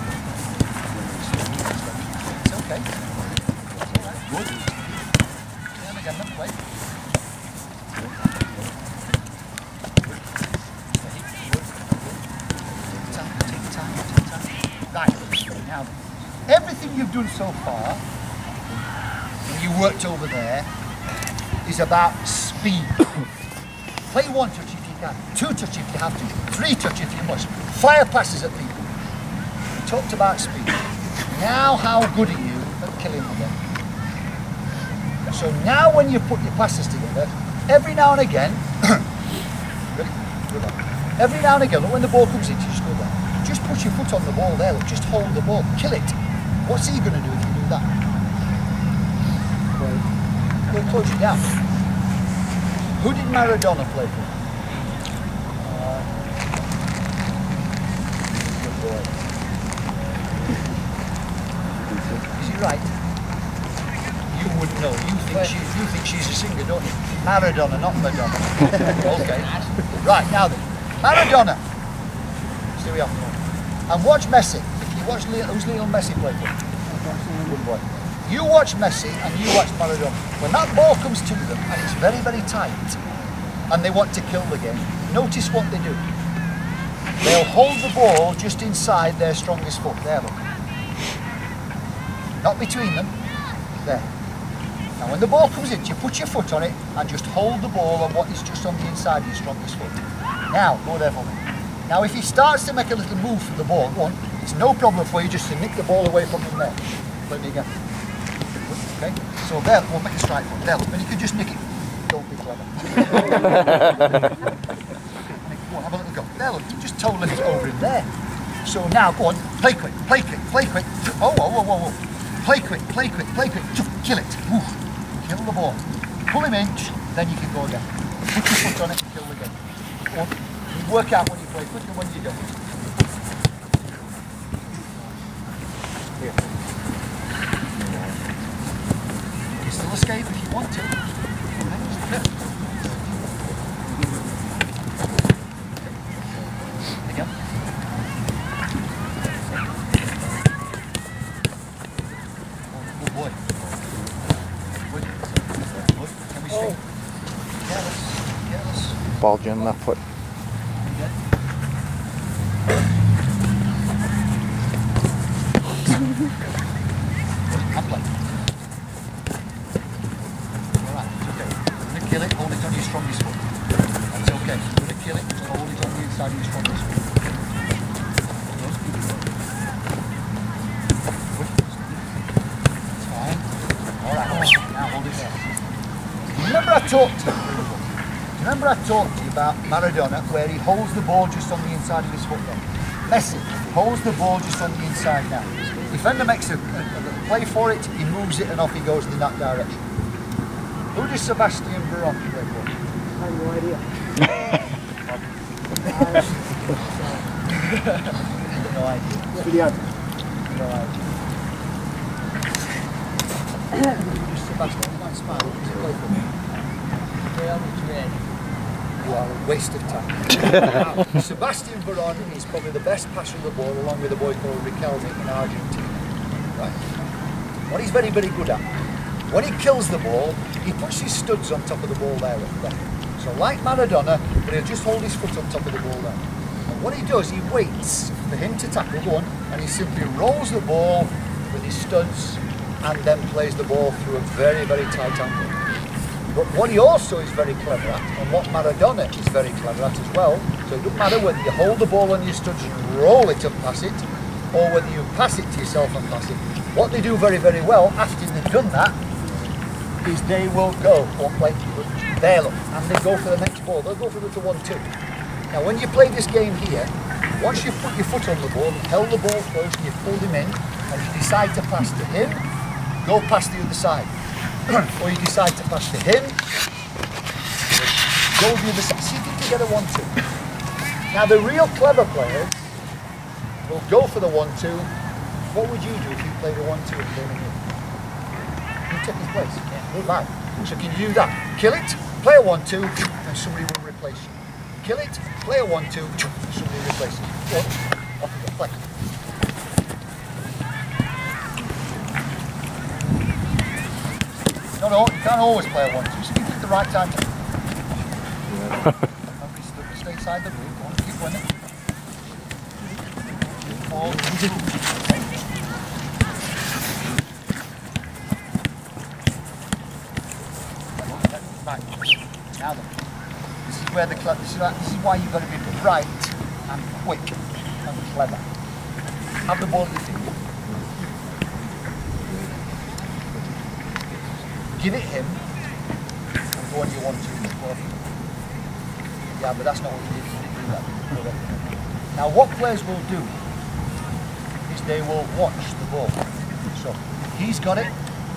It's okay. It's all right. Good. And again, then play. Now, everything you've done so far, when you worked over there, is about speed. Play one touch if you can, two touch if you have to, three touch if you must. Fire passes at people. We talked about speed. Now how good are you at killing them again? So now when you put your passes together, every now and again, every now and again, look, when the ball comes in, you just go down. Just put your foot on the ball there, look, just hold the ball, kill it. What's he going to do if you do that? He'll close you down. Who did Maradona play for? Uh, good boy. Is he right? You wouldn't know. You think, she, you think she's a singer, don't you? Maradona, not Madonna. Okay. Right, now then. Maradona. Let's see we have. And watch Messi. You watch Leo, who's Lionel Messi play for? Good boy. You watch Messi and you watch Maradona. When that ball comes to them and it's very, very tight and they want to kill the game, notice what they do. They'll hold the ball just inside their strongest foot. There, look. Not between them. There. Now when the ball comes in, you put your foot on it and just hold the ball on what is just on the inside of your strongest foot. Now, go there for me. Now if he starts to make a little move for the ball, one, it's no problem for you just to nick the ball away from him there. Play me again. Okay? So there, we'll make a strike for him. There, and you can just nick it. Don't be clever. Go on, have a little go. There, look, just toe lift over him there. So now, go on, play quick, play quick, play quick. Oh, whoa, whoa, whoa, whoa. Play quick, play quick, play quick. Kill it. Ooh. Kill the ball. Pull him in, then you can go again. Put your foot on it and kill the game. Go on. You work out when you play quick and when you don't. Here. You can still escape if you want to. Again. Good boy. Good. Good. Can we stay? Careless. Careless. Ball Jim, left foot. And play. Alright, it's okay. You're going to kill it, hold it on your strongest foot. That's okay. You're going to kill it, just hold it on the inside of your strongest foot. It's fine. Alright, now hold it there. Remember I talked to you? Remember I talked to you about Maradona, where he holds the ball just on the inside of his foot there. Messi holds the ball just on the inside now. Defender makes a, a, a play for it, he moves it and off he goes in that direction. Who does Sebastian Veron play for? I have no idea. No idea. Video. No idea. Who does Sebastian Veron smile? Who does he play for? Real Madrid. You are a waste of time. Sebastian Veron is probably the best passer of the ball, along with a boy called Riquelme in Argentina. Right? What he's very, very good at, when he kills the ball, he puts his studs on top of the ball there. there. So like Maradona, but he'll just hold his foot on top of the ball there. And what he does, he waits for him to tackle one, and he simply rolls the ball with his studs and then plays the ball through a very, very tight angle. But what he also is very clever at, and what Maradona is very clever at as well, so it doesn't matter whether you hold the ball on your studs and roll it and pass it, or whether you pass it to yourself and pass it. What they do very, very well after they've done that is they will go, one play, there look, and they go for the next ball. They'll go for the one two. Now when you play this game here, once you've put your foot on the ball, held the ball close and you've pulled him in, and you decide to pass to him, go past the other side. Or you decide to pass to him, go the other side. See if you can get a one two. Now the real clever players will go for the one two. What would you do if you played a one two and came in here? You take his place. Yeah. Right. So can you do that? Kill it, play a one two, and somebody will replace you. Kill it, play a one two, and somebody replaces you. Go, off you go, play. No, no, you can't always play a one two, so you pick the right time. Stay inside the room, go on, keep winning. Four. Right, now then, this is where the clever, this is, this is why you've got to be bright and quick and clever. Have the ball at your feet. Give it him and go on your one two. Yeah, but that's not what you did. You didn't do that. Now what players will do is they will watch the ball. So he's got it,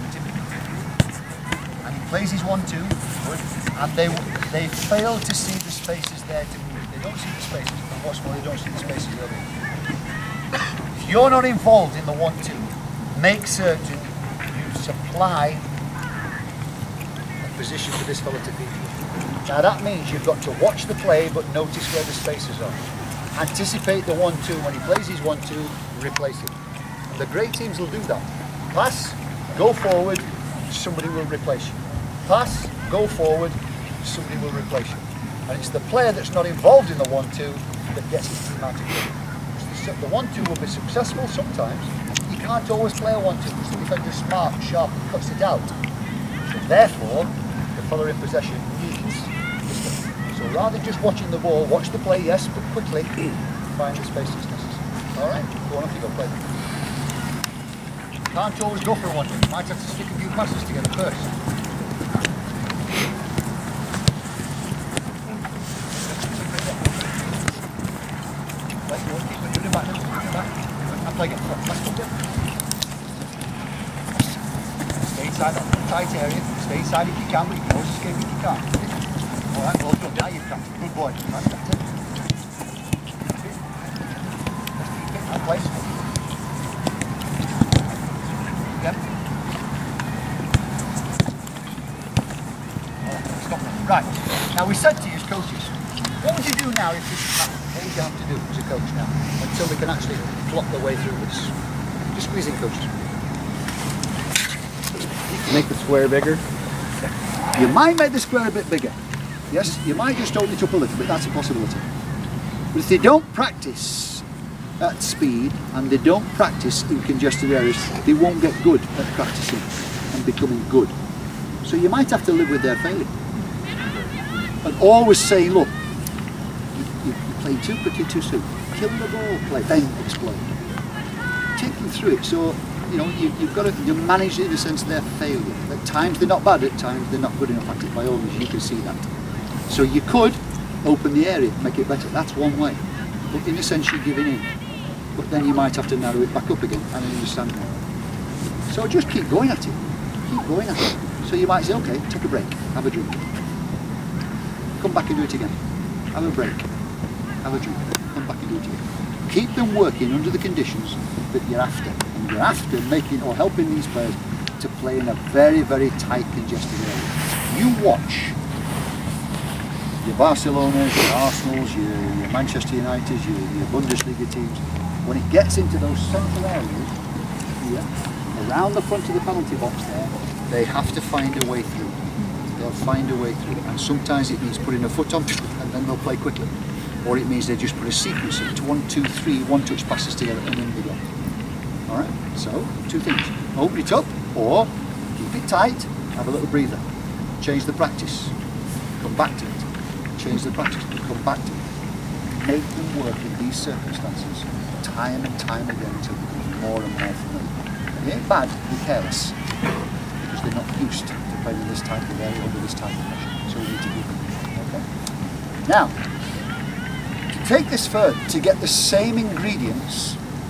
and he plays his one two, and they they fail to see the spaces there to move. They don't see the spaces, and what's more, they don't see the spaces the other. If you're not involved in the one two, make certain you supply position for this fella to be. Now that means you've got to watch the play but notice where the spaces are. Anticipate the one two, when he plays his one two, replace it. And the great teams will do that. Pass, go forward, somebody will replace you. Pass, go forward, somebody will replace you. And it's the player that's not involved in the one two that gets his team out of game. The one two will be successful sometimes. You can't always play a one two because the defender's smart and sharp and cuts it out. So therefore, follower in possession needs this. So rather than just watching the ball, watch the play, yes, but quickly find the space that's necessary. Alright, go on off you go play. Can't always go for one, you might have to stick a few passes together first. Right, you want to keep it, put it back, put it back. And play again, let's go again. Stay inside that tight area. Stay inside if you can, but you can always escape if you can't. Alright, well done, now you can. Good boy. Right, that's it. That place. Again. Alright, stop now. Right, now we said to you as coaches, what would you do now if this happened? What would you have to do as a coach now? Until they can actually plot their way through this. Just squeezing coaches. Make the square bigger. You might make the square a bit bigger. Yes, you might just open it up a little bit, that's a possibility. But if they don't practice at speed and they don't practice in congested areas, they won't get good at practicing and becoming good. So you might have to live with their failure. And always saying, look, you, you, you're playing too quickly, too soon. Kill the ball, play, then explode. Take them through it. So you know, you, you've got to you manage it in a sense their failure. At times they're not bad, at times they're not good enough at it, by all means, you can see that. So you could open the area, make it better, that's one way. But in a sense you're giving in. But then you might have to narrow it back up again and understand it. So just keep going at it, keep going at it. So you might say, okay, take a break, have a drink. Come back and do it again. Have a break, have a drink, come back and do it again. Keep them working under the conditions that you're after. And you're after making or helping these players to play in a very, very tight, congested area. You watch your Barcelonas, your Arsenals, your, your Manchester Uniteds, your, your Bundesliga teams. When it gets into those central areas, here, around the front of the penalty box there, they have to find a way through. They they'll find a way through. And sometimes it means putting a foot on and then they'll play quickly. Or it means they just put a sequence of one, two, three, one touch passes together and then they go. Alright, so two things. Open it up or keep it tight, have a little breather. Change the practice, come back to it. Change the practice, come back to it. Make them work in these circumstances time and time again until it becomes more and more familiar. It ain't bad, be careless, because they're not used to playing in this type of area under this type of pressure. So we need to give them. Okay? Now, to take this further, to get the same ingredients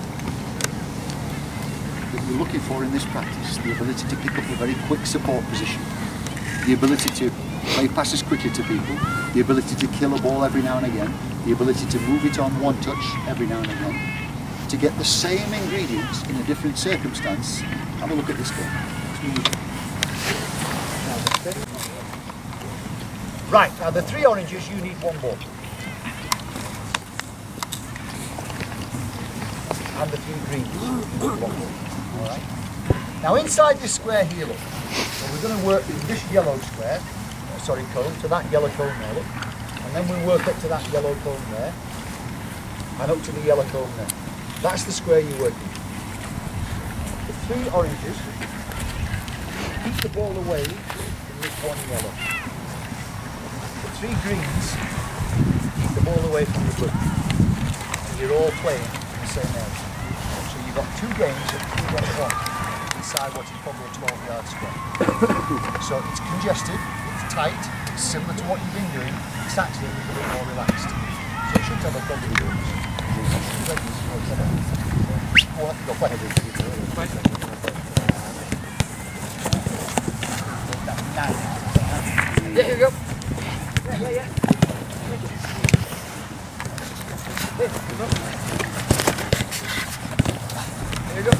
that you're looking for in this practice, the ability to pick up a very quick support position, the ability to play passes quickly to people, the ability to kill a ball every now and again, the ability to move it on one touch every now and again. To get the same ingredients in a different circumstance, have a look at this game. Right, now the three oranges, you need one ball. And the three greens, you need one ball. All right. Now inside this square here, look, well, we're going to work in this yellow square, uh, sorry, cone, to that yellow cone there, look. And then we work up to that yellow cone there, and up to the yellow cone there. That's the square you're working. The three oranges, keep the ball away from this one yellow. The three greens, keep the ball away from the blue. And you're all playing in the same area. So you've got two games of three on one inside what is probably a twelve yard square. So it's congested, it's tight, it's similar to what you've been doing, it's actually a little bit more relaxed. So it should have a double goals. There you go. Yeah, yeah, yeah. There you go. There you go.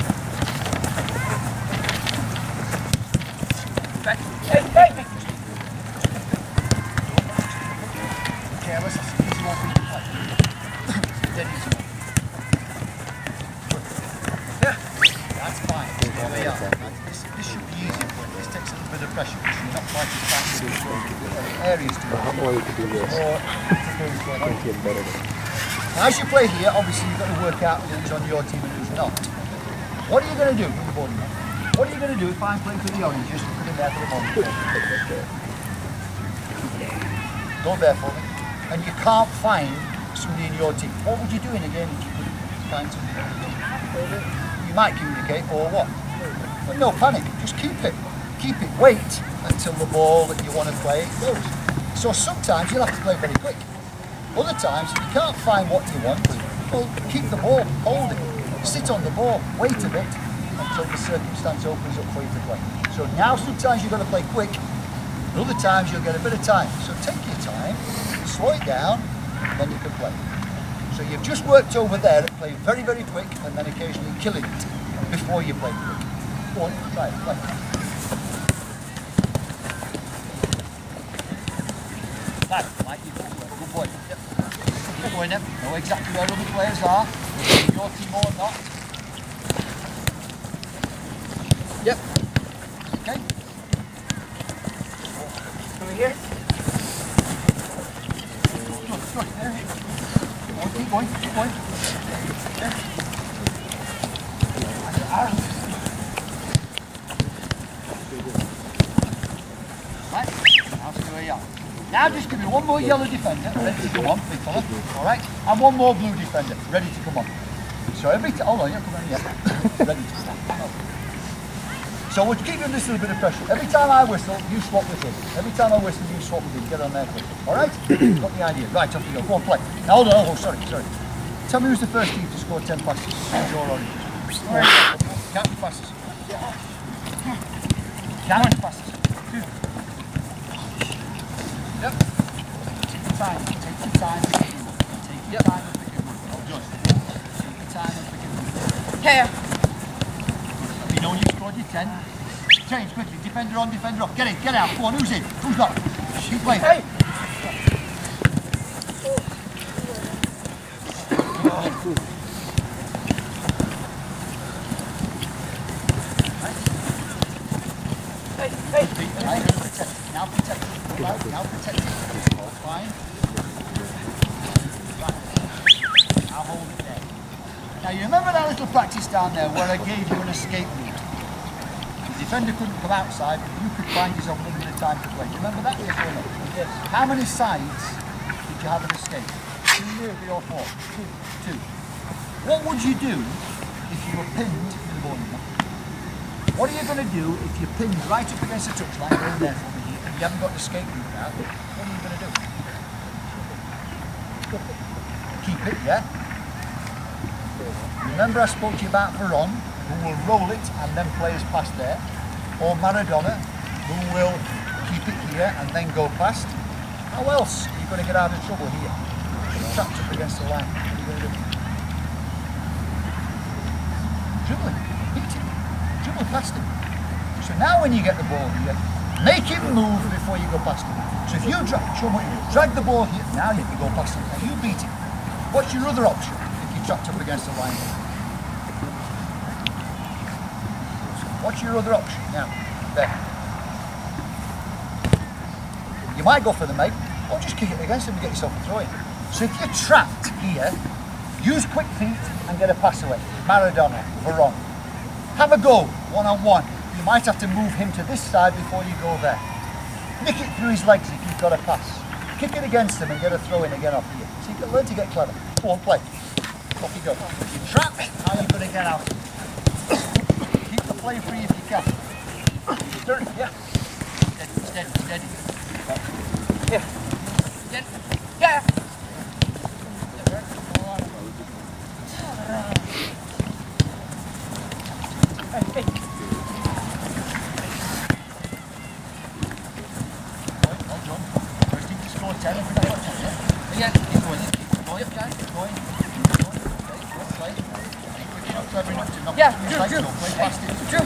Back. Hey, hey! Careless, it's an easy one for you to play. Dead easy one. Yeah, that's fine. There we are. This, this should be easy for you. This takes a little bit of pressure because you're not quite as fast as the areas to work. Or you could do this. Or better. Now, as you play here, obviously you've got to work out who's on your team and who's not. What are you going to do? What are you going to do if I'm playing for the oranges? Put him there for the moment. Go there for me. And you can't find somebody in your team. What would you do in a game if you could find somebody? You might communicate or what? But no panic. Just keep it. Keep it. Wait until the ball that you want to play goes. So sometimes you'll have to play very quick. Other times, if you can't find what you want, well, keep the ball, hold it, sit on the ball, wait a bit until the circumstance opens up for you to play. So now sometimes you've got to play quick, and other times you'll get a bit of time. So take your time, slow it down, and then you can play. So you've just worked over there at playing very, very quick, and then occasionally killing it before you play quick. Go on, try it, play. Like, like you good boy. Yep. Good boy, Nip. Know exactly where other players are, in your team or not. Yep. Okay. Over here. Good, good. There. Come on, keep going, keep going. There. And your arm. Right. Now see where you are. Now just give me one more yellow defender, ready to come on, big fella, alright? And one more blue defender, ready to come on. So every time, hold on, you're coming yet. Ready to start. So we'll keep you this little bit of pressure. Every time I whistle, you swap with him. Every time I whistle, you swap with him. Get on there quick. Alright? Got the idea. Right, off you go. Go on, play. Now hold on, oh, sorry, sorry. Tell me who's the first team to score ten passes. Who's your oranges? Count the passes. Count the passes. Yep. Take your time. Take your time. Take your yep. time and pick it up. Not just. Take your time and pick it up. Here. You know you scored your ten. Change quickly. Defender on, defender off. Get in. Get out. Go on. Who's in? Who's not? Keep playing. Hey. Hey. Hey. Now protect. Right, now protect it. Fine. Right. Now hold it there. Now you remember that little practice down there where I gave you an escape route? The defender couldn't come outside, but you could find yourself within the time to play. Do you remember that? Yes or no? Yes. How many sides did you have an escape? Two, three or four? Two. Two. What would you do if you were pinned in the bowling alley? What are you going to do if you're pinned right up against the touchline, going there for me, and you haven't got the escape route out? What are you going to do? Keep it, yeah? Remember I spoke to you about Veron, who will roll it and then play his pass there, or Maradona, who will keep it here and then go past. How else are you going to get out of trouble here? Trapped up against the line. What are you going to do? Dribbling, beat him, dribble past him. So now when you get the ball here, make him move before you go past him. So if you drag, show him what you do, drag the ball here, now you can go past him and you beat him. What's your other option if you're trapped up against the line? What's your other option? Now, there. You might go for the make, or just kick it against him and get yourself a throw in. So if you're trapped here, use quick feet and get a pass away. Maradona, Veron. Have a go, one on one. You might have to move him to this side before you go there. Nick it through his legs if you've got a pass. Kick it against him and get a throw in again off here. So you can learn to get clever. Go on, play. Off you go. You're trapped, how are you going to get out? Play free if you can. Turn, yeah. Steady, steady, steady. Yeah. Steady. Yeah. Hey, hey. Well done. First team to score ten. Yeah, keep going. Keep going, guys. Keep going. Keep going. Play. Quick enough, clever enough to knock yeah, it. Drew, Drew. Play past it. Drew.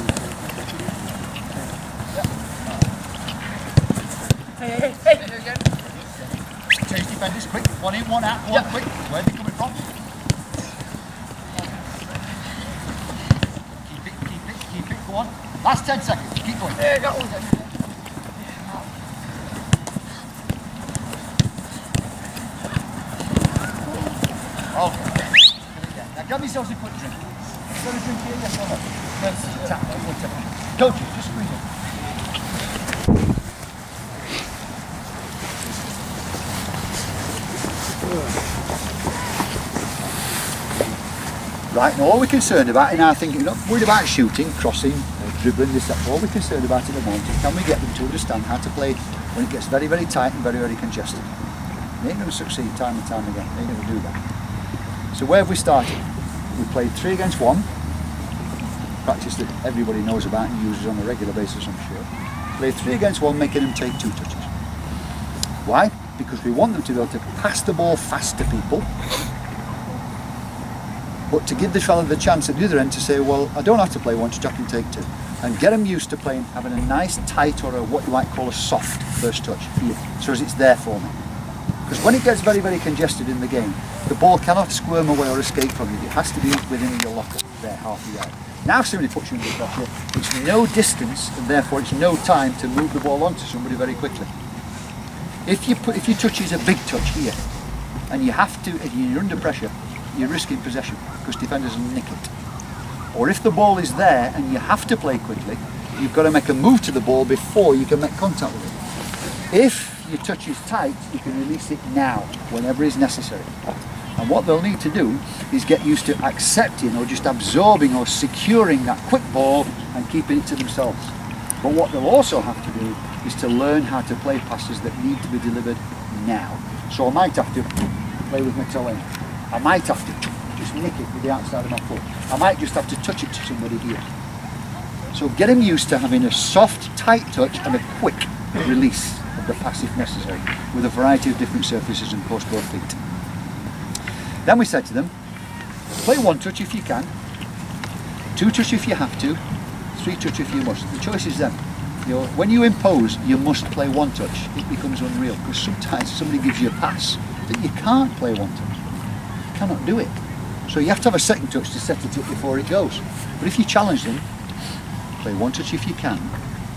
Hey, hey, hey, hey. Again. Change defenders, quick. One in, one out, one yeah. quick. Where are they coming from? Keep it, keep it, keep it. Go on. Last ten seconds. Keep going. There you go. Okay. Now grab yourselves a quick drink. Got a drink here, yes or no? Yes. Tap, one tap. Coaches, just squeeze it. Right, now all we're concerned about in our thinking, we're not worried about shooting, crossing, uh, dribbling, this, that. All we're concerned about at the moment is can we get them to understand how to play when it gets very, very tight and very, very congested. They ain't going to succeed time and time again. They ain't going to do that. So where have we started? We played three against one, practice that everybody knows about and uses on a regular basis, I'm sure. Played three against one, making them take two touches. Why? Because we want them to be able to pass the ball fast to people, but to give the fella the chance at the other end to say, well, I don't have to play one touch, I can take two. And get them used to playing, having a nice tight or a, what you might call a soft first touch, so as it's there for me. Because when it gets very, very congested in the game, the ball cannot squirm away or escape from you. It has to be within your locker, there, half a yard. Now somebody puts you under pressure, it's no distance, and therefore it's no time to move the ball onto somebody very quickly. If you put, if your touch is a big touch here, and you have to, and you're under pressure, you're risking possession, because defenders will nick it. Or if the ball is there, and you have to play quickly, you've got to make a move to the ball before you can make contact with it. If your touch is tight, you can release it now, whenever is necessary. And what they'll need to do is get used to accepting or just absorbing or securing that quick ball and keeping it to themselves. But what they'll also have to do is to learn how to play passes that need to be delivered now. So I might have to play with my toe in. I might have to just nick it with the outside of my foot. I might just have to touch it to somebody here. So get them used to having a soft, tight touch and a quick release of the pass if necessary, with a variety of different surfaces and post both feet. Then we said to them, play one touch if you can, two touch if you have to, three touch if you must. The choice is then. You know, when you impose, you must play one touch, it becomes unreal, because sometimes somebody gives you a pass that you can't play one touch. You cannot do it. So you have to have a second touch to set it up before it goes. But if you challenge them, play one touch if you can,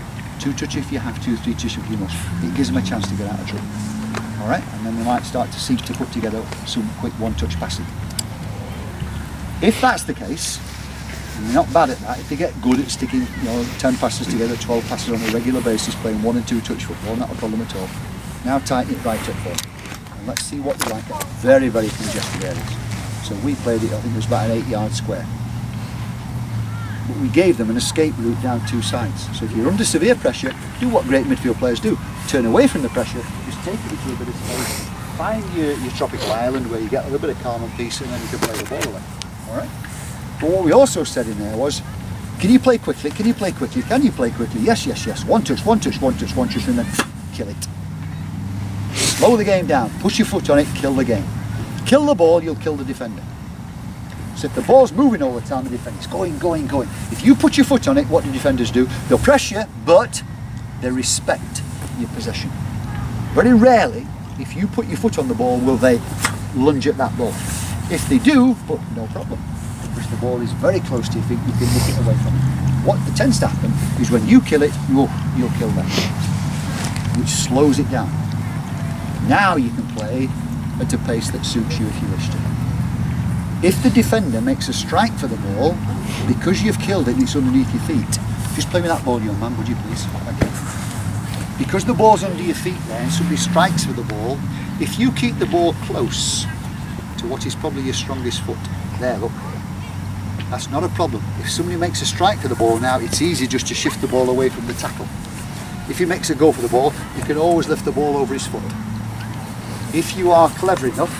Two touch if you have to, three touch if you must. It gives them a chance to get out of trouble. All right, and then they might start to seek to put together some quick one-touch passing. If that's the case, and they're not bad at that, if they get good at sticking, you know, ten passes together, twelve passes on a regular basis, playing one and two touch football, not a problem at all. Now tighten it right up for them. And let's see what they like at very, very congested areas. So we played it, I think it was about an eight yard square. But we gave them an escape route down two sides. So if you're under severe pressure, do what great midfield players do. Turn away from the pressure, just take it into a bit of space. Find your, your tropical island where you get a little bit of calm and peace, and then you can play the ball away. All right? But what we also said in there was, can you play quickly? Can you play quickly? Can you play quickly? Yes, yes, yes. One touch, one touch, one touch, one touch, and then kill it. Slow the game down. Push your foot on it, kill the game. Kill the ball, you'll kill the defender. So if the ball's moving all the time, the defender's going, going, going. If you put your foot on it, what do defenders do? They'll press you, but they respect your possession. Very rarely, if you put your foot on the ball, will they lunge at that ball. If they do, but no problem. Because the ball is very close to your feet, you can nick it away from it. What tends to happen is when you kill it, you'll, you'll kill them. Which slows it down. Now you can play at a pace that suits you if you wish to. If the defender makes a strike for the ball, because you've killed it and it's underneath your feet, just play with that ball, young man, would you please? Thank you. Because the ball's under your feet there and somebody strikes for the ball, if you keep the ball close to what is probably your strongest foot, there, look, that's not a problem. If somebody makes a strike for the ball now, it's easy just to shift the ball away from the tackle. If he makes a go for the ball, you can always lift the ball over his foot. If you are clever enough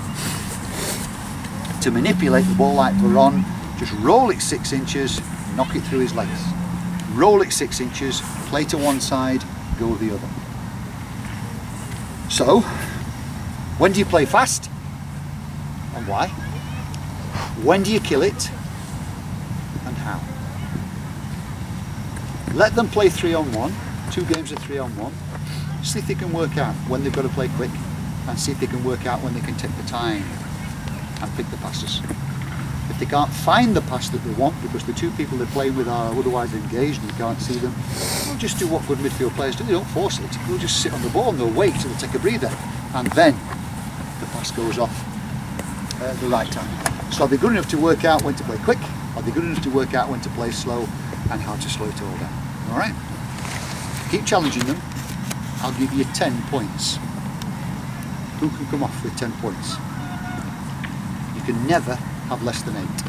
to manipulate the ball like we're on, just roll it six inches, knock it through his legs. Roll it six inches, play to one side, go the other. So, when do you play fast? And why? When do you kill it? And how? Let them play three on one, two games of three on one. See if they can work out when they've got to play quick, and see if they can work out when they can take the time and pick the passes. If they can't find the pass that they want because the two people they're playing with are otherwise engaged and you can't see them, they'll just do what good midfield players do. They don't force it. They'll just sit on the ball and they'll wait and they'll take a breather, and then the pass goes off at the right time. So are they good enough to work out when to play quick? Are they good enough to work out when to play slow and how to slow it all down? All right? Keep challenging them. I'll give you ten points. Who can come off with ten points? You can never have less than eight.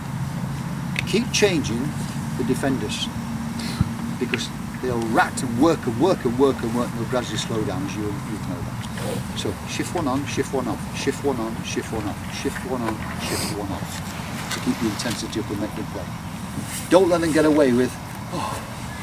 Keep changing the defenders because they'll rat and work and work and work and work and they'll gradually slow down, as you, you know that. So shift one on, shift one off, shift one on, shift one off, shift one on, shift one off to keep the intensity up and make them play. Don't let them get away with, oh,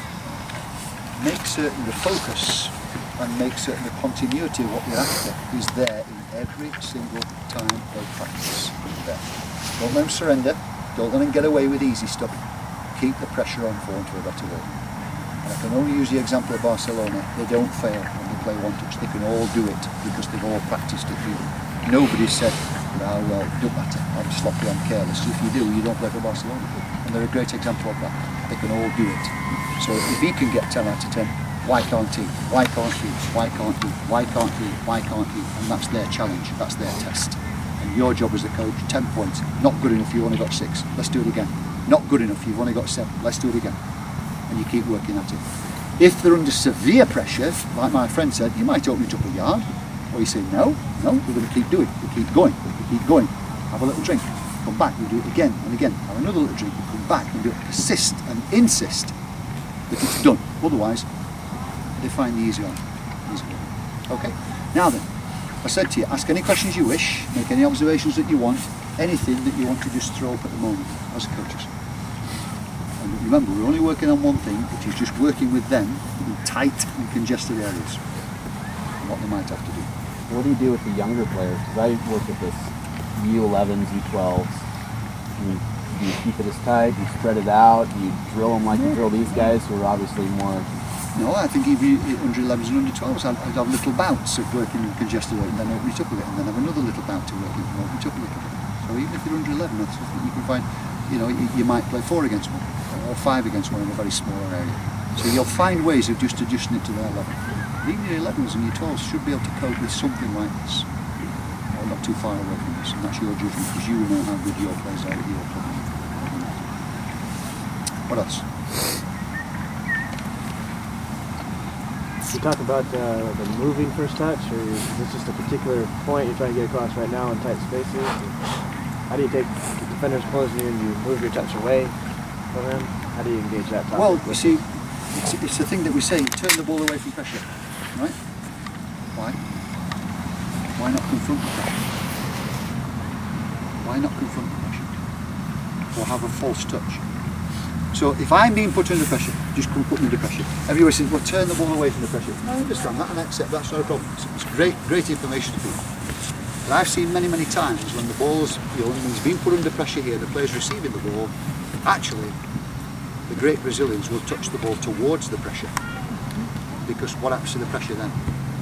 make certain the focus and make certain the continuity of what you're after is there in every single time of practice. There. Don't let them surrender, don't let them get away with easy stuff. Keep the pressure on for want of a better word. And I can only use the example of Barcelona. They don't fail when they play one touch. They can all do it because they've all practiced it. Nobody said, well, well, don't matter, I'm sloppy, I'm careless. If you do, you don't play for Barcelona. And they're a great example of that. They can all do it. So if he can get ten out of ten, why can't he? Why can't he? Why can't he? Why can't he? Why can't he? And that's their challenge, that's their test. And your job as the coach, ten points. Not good enough, you've only got six. Let's do it again. Not good enough, you've only got seven. Let's do it again. And you keep working at it. If they're under severe pressure, like my friend said, you might open it up a yard. Or you say, no, no, we're going to keep doing it. We keep going, we keep going. Have a little drink. Come back, we do it again and again. Have another little drink, come back and do it. Persist and insist that it's done. Otherwise, they find the easy one. Easy one. Okay, now then, I said to you, ask any questions you wish, make any observations that you want, anything that you want to just throw up at the moment as coaches. And remember, we're only working on one thing, which is just working with them in tight and congested areas, and what they might have to do. What do you do with the younger players? Because I work with this U elevens, U twelves. I mean, do you keep it as tight? Do you spread it out? Do you drill them like you drill these guys who are obviously more... No, I think even under elevens and under twelves, I'd, I'd have little bouts of working in congested area and then open it up a bit, and then have another little bout to work in and open it up a little bit. So even if you're under eleven, that's something you can find, you know, you, you might play four against one, or five against one in a very small area. So you'll find ways of just adjusting it to their level. Even your elevens and your twelves should be able to cope with something like this. Or not too far away from this, and that's your judgment because you know how good your players are at your club. What else? You talk about uh, the moving first touch, or is this just a particular point you're trying to get across right now in tight spaces? How do you take the defenders closing you and you move your touch away from them? How do you engage that topic? Well, you see, it's, it's the thing that we say, turn the ball away from pressure, right? Why? Why not confront the pressure? Why not confront the pressure? Or have a false touch? So if I'm being put under pressure, just come put me under pressure. Everybody says, well, turn the ball away from the pressure. I understand that and I accept that's not a problem. It's, it's great, great information to people. But I've seen many, many times when the ball's, you know, when he's been put under pressure here, the player's receiving the ball, actually, the great Brazilians will touch the ball towards the pressure. Because what happens to the pressure then?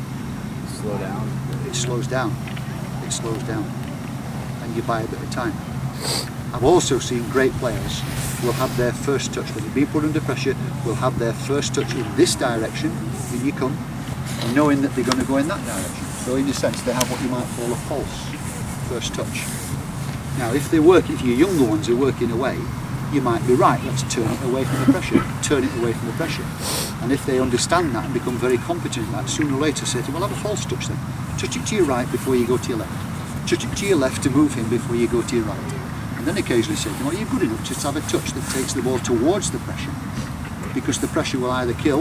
Slow down. It slows down. It slows down. And you buy a bit of time. I've also seen great players will have their first touch, when they've been put under pressure, will have their first touch in this direction, in you come, knowing that they're going to go in that direction. So in a sense they have what you might call a false first touch. Now if they work, if your younger ones are working away, you might be right, let's turn it away from the pressure, turn it away from the pressure. And if they understand that and become very competent in that, sooner or later say to them, well, have a false touch then. Touch it to your right before you go to your left. Touch it to your left to move him before you go to your right. And then occasionally say to them, well, you're good enough just to have a touch that takes the ball towards the pressure, because the pressure will either kill,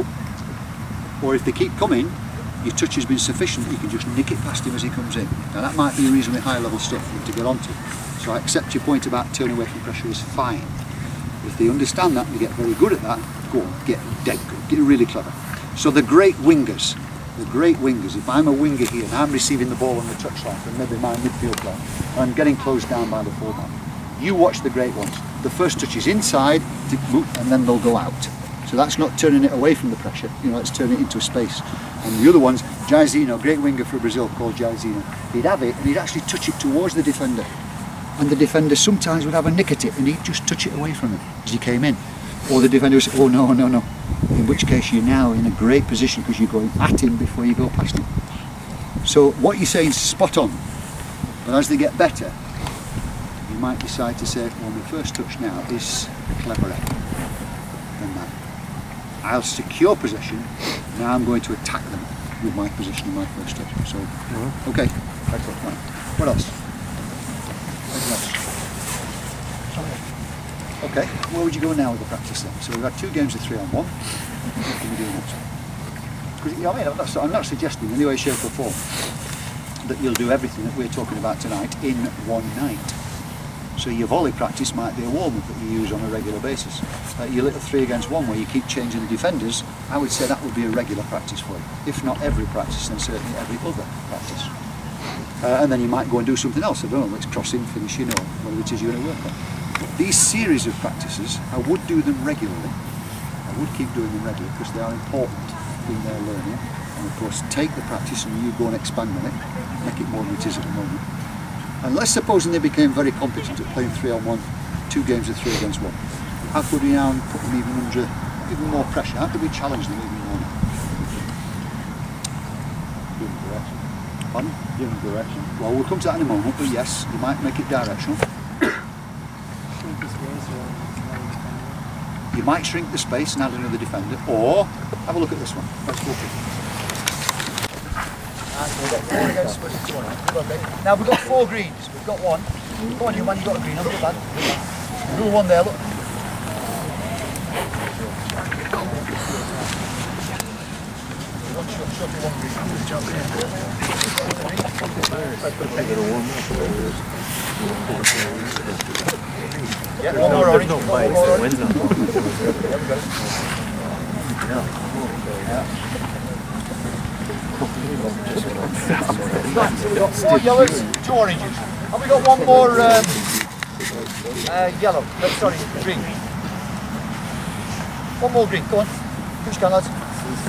or if they keep coming, your touch has been sufficient that you can just nick it past him as he comes in. Now that might be reasonably high level stuff for them to get onto. So I accept your point about turning away from pressure is fine. If they understand that and they get very good at that, go on, get dead good, get really clever. So the great wingers, the great wingers, if I'm a winger here and I'm receiving the ball on the touchline from maybe my midfield player, and I'm getting closed down by the fullback, you watch the great ones. The first touch is inside, and then they'll go out. So that's not turning it away from the pressure, you know, it's turning it into a space. And the other ones, Jairzinho, great winger for Brazil called Jairzinho, he'd have it and he'd actually touch it towards the defender. And the defender sometimes would have a nick at it and he'd just touch it away from him as he came in. Or the defender would say, oh no, no, no. In which case you're now in a great position because you're going at him before you go past him. So what you're saying is spot on. But as they get better, you might decide to say, well, my first touch now is cleverer than that. I'll secure possession, now I'm going to attack them with my position in my first touch. So, mm-hmm. Okay, excellent. Right. What else? Anything else? Okay, where would you go now with the practice then? So we've had two games of three on one. What can we do next? Because, you know, I mean, I'm not, I'm not suggesting in any way, shape or form that you'll do everything that we're talking about tonight in one night. So your volley practice might be a warm-up that you use on a regular basis. Uh, your little three against one where you keep changing the defenders, I would say that would be a regular practice for you. If not every practice, then certainly every other practice. Uh, and then you might go and do something else. I don't know, it's crossing, finishing, or whatever it is you're going to work on. But these series of practices, I would do them regularly. I would keep doing them regularly because they are important in their learning. And of course, take the practice and you go and expand on it, make it more than it is at the moment. And let's supposing they became very competent at playing three on one, two games of three against one. How could we now put them even under even more pressure? How could we challenge them even more? Give them direction. Pardon? Give them direction. Well, we'll come to that in a moment, but yes, you might make it directional. You might shrink the space and add another defender, or have a look at this one. Let's go through. Now we've got four greens, we've got one. Go on you man, you've got a green, have a look at that. Rule one there, look. One shot, shot for one green. Yeah, one more orange. There's no bites, the wind's not blowing. Yeah, we got it. Yeah. So we've got four yellows, two oranges. Have we got one more um, uh, yellow? No, sorry, green. One more green, go on. Push can, lads.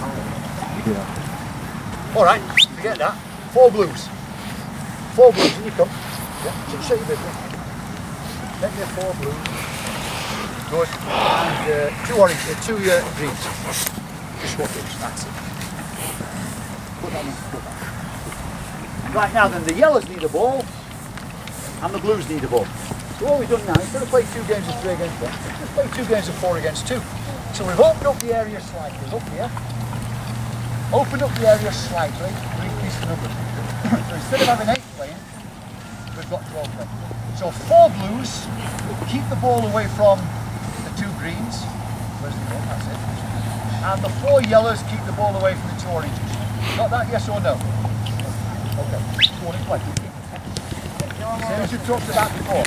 Yeah. Alright, forget that. Four blues. Four blues, in you come. Yeah, shake your bit. Get me four blues. Good. And uh, two orange, uh, two uh, greens. Just swap those, that's it. Put that in, put that. Right now then, the yellows need a ball, and the blues need a ball. So what we've done now, instead of playing two games of three against one, let's play two games of four against two. So we've opened up the area slightly, up here. Opened up the area slightly, and increased the numbers. So instead of having eight playing, we've got twelve playing. So four blues, keep the ball away from the two greens. Where's the ball? That's it. And the four yellows keep the ball away from the two oranges. Got that, yes or no? Okay. Go on and play. Same as we talked about before.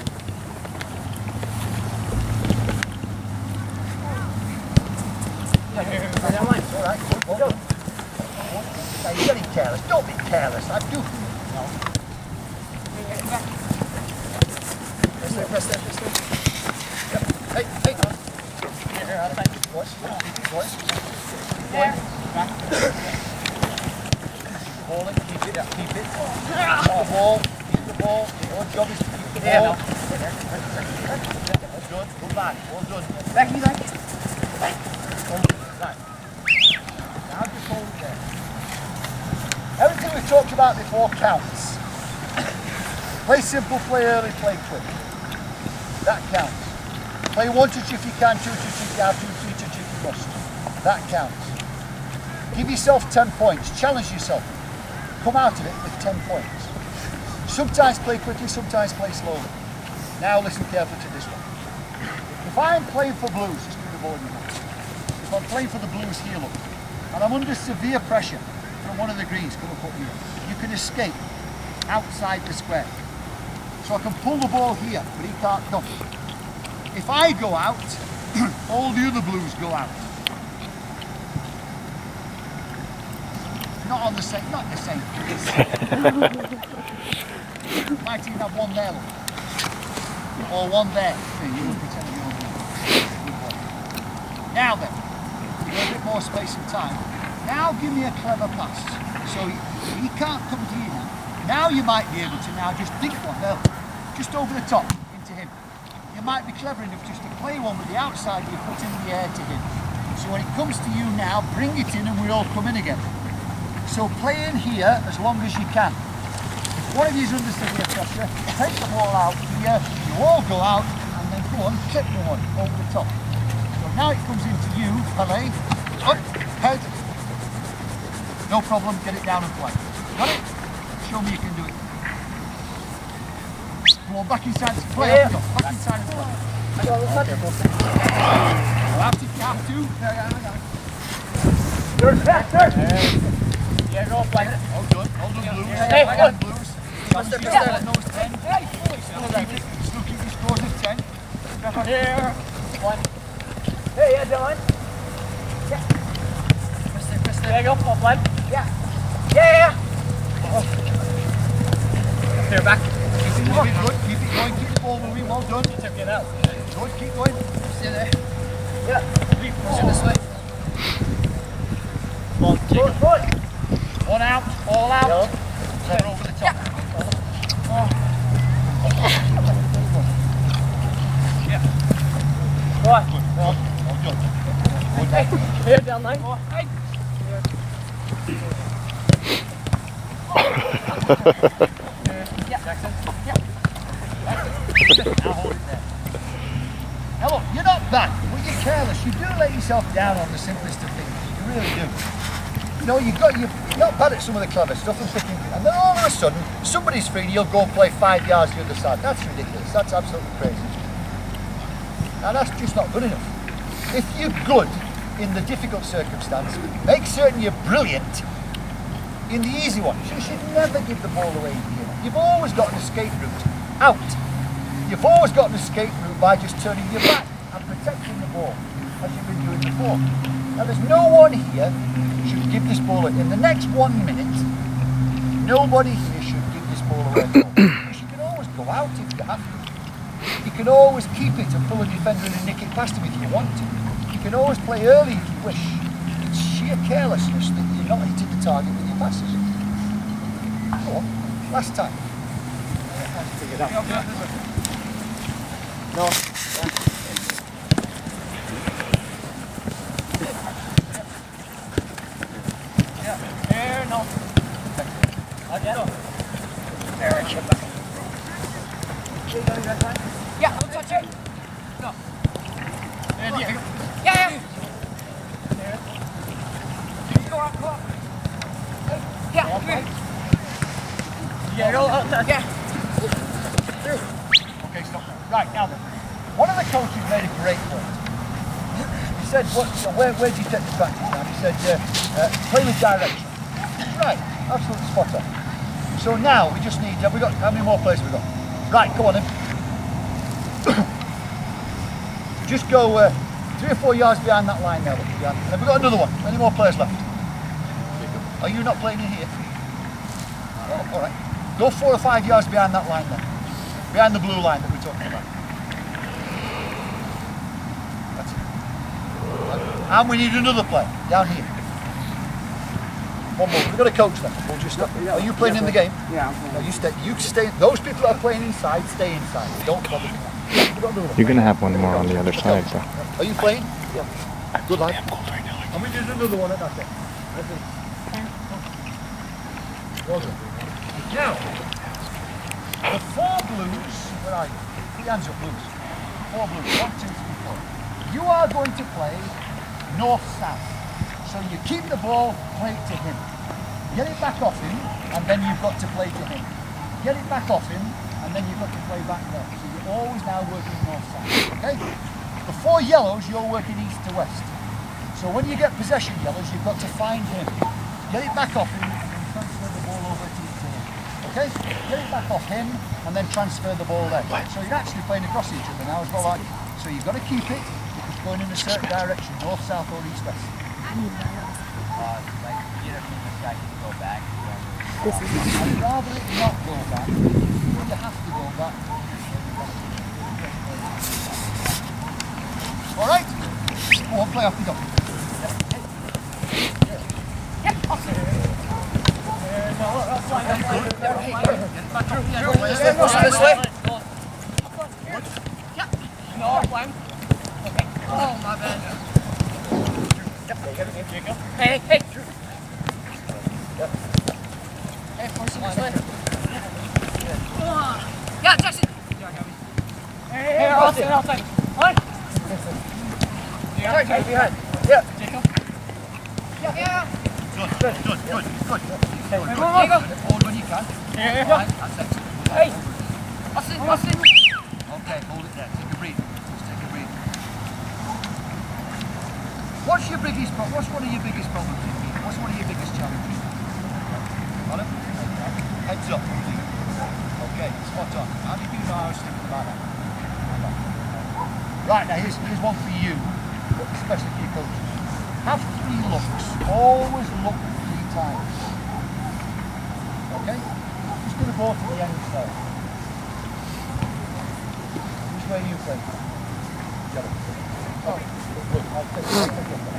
It's all right. Good, well done. Now you're getting careless. Don't be careless. I do. No. Press there, press there, press there. Yep. Hey, hey. Here, out of time. Boys, boys. Boys. Ball it, keep it, keep it. More ball, keep the ball. Your job is to keep the ball. Well done, go back. Well done. Back, you back. Right. Now just hold it there. Everything we've talked about before counts. Play simple, play early, play quick. That counts. Play one touch if you can, two touch if you have to, three touch if you must. That counts. Give yourself ten points. Challenge yourself. Come out of it with ten points. Sometimes play quickly, sometimes play slowly. Now listen carefully to this one. If I'm playing for blues, just do the ball in your hands. If I'm playing for the blues here, look, and I'm under severe pressure from one of the greens, come and put me in, you can escape outside the square. So I can pull the ball here, but he can't come. If I go out, all the other blues go out. Not on the same, not the same place. Might even have one there, look. Or one there. Here, you will pretend you're on. Now then, you've got a bit more space and time. Now give me a clever pass. So he, he can't come to you now. Now you might be able to now just dig one there, just over the top into him. You might be clever enough just to play one with the outside you put in the air to him. So when it comes to you now, bring it in and we all come in again. So play in here as long as you can. If one of you is under severe pressure, take the ball out here, you all go out and then go on, clip the one over the top. So now it comes into you, Pele, up, head, no problem, get it down and play. Got it? Show me you can do it. Come on, back inside, play, yeah. Off, back inside and play. Okay, we'll have to, have to. Third, third. Yeah, go play. All done, all done blues. Hey, I got blues. Master, yeah. Those ten. Hey, still keep it, still keep your scores at ten. Here. One. Hey, yeah, Dylan. Yeah. Press there, press there. There you go, all play. Yeah. Yeah, yeah. Oh. There, back. Keep it moving, good. Keep it going, keep the ball moving, well done. You took it out. Good, keep going. Stay there. Yeah. Push it this way. Come on, take it. One out, all out. Yep. Clever over the top. Yeah. Oh. Yeah. Go on. Good. Well, well done. Good. Hey. Here, down line. Go on. Hey. Yeah. Jackson. Yeah. Now hold it there. Now look, you're not bad, but you're careless. You do let yourself down on the simplest of things. You really do. You know, you've got, you're not bad at some of the clever stuff and picking, and then all of a sudden, somebody's free and you'll go and play five yards the other side. That's ridiculous. That's absolutely crazy. Now that's just not good enough. If you're good in the difficult circumstance, make certain you're brilliant in the easy ones. You should never give the ball away here. You've always got an escape route out. You've always got an escape route by just turning your back and protecting the ball, as you've been doing before. Now there's no one here should give this ball away. In the next one minute, nobody here should give this ball away. Because you can always go out if you have to. You can always keep it and pull a defender and nick it past him if you want to. You can always play early if you wish. It's sheer carelessness that you're not hitting the target with your passes. Go on, last time. Figure it out. No. Yeah, don't touch it. Go. Yeah, yeah. Yeah, yeah. Go up, go up. Yeah, come here. Yeah, go up. Yeah. Okay, stop now. Right, now then. One of the coaches made a great point. He said, what, so where, where do you take the practice now? He said, uh, uh, play with direction. Right, absolutely spot on. So now we just need, have we got, how many more players have we got? Right, come on then. Just go uh, three or four yards behind that line now. Behind. Have we got another one? Any more players left? Are you not playing in here? Oh, all right. Go four or five yards behind that line then. Behind the blue line that we're talking about. That's it. And we need another player down here. One more. We've got a coach then. We'll just stop. Are you playing in the game? Yeah, I'm playing. No, you stay. You stay. Those people that are playing inside, stay inside. Don't bother. You're going to have one more on the other side, so. Are you playing? Yeah. Good lad. I'm cold right now. And we did another one at that day. Well done. Now, the four blues, where are you? Put your hands up, blues. Four blues. One, two, three, four. You are going to play north-south. So you keep the ball, play it to him. Get it back off him, and then you've got to play to him. Get it back off him, and then you've got to play back there. So you're always now working north-south, okay? The four yellows, you're working east to west. So when you get possession yellows, you've got to find him. Get it back off him, and transfer the ball over to him. Okay? Get it back off him, and then transfer the ball there. So you're actually playing across each other now as well. Like, so you've got to keep it, it's going in a certain direction, north, south, or east, west. Uh, like, you don't think this guy can go back? I'd rather it not go back, but you have to go back. Alright? Go on, play off the dog. Yeah, awesome. No, that's fine. That's fine. This way. Yeah. No, fine. Okay. Oh, my bad. Hey, hey. Hey, force it this way. Yeah, Jackson. Hey, hey, outside, outside. On. Right, right behind. Yeah. Jacob. Yeah, yeah. Good, good, good, good, good. Hey, move, move. Get forward when you can. Yeah, yeah. Right, that's it. Hey. Austin, Austin. Okay, hold it there. Take a breathe. Just take a breathe. What's your biggest problem? What's one of your biggest problems in here? What's one of your biggest challenges? Got it? Heads up. Okay, spot on. How do you know I was thinking about that? Right, now here's, here's one for you, especially for your coaches. Have three looks. Always look three times. Okay? Just going to go to the end side. Which way are you playing? Yellow. Oh, good. I'll take it.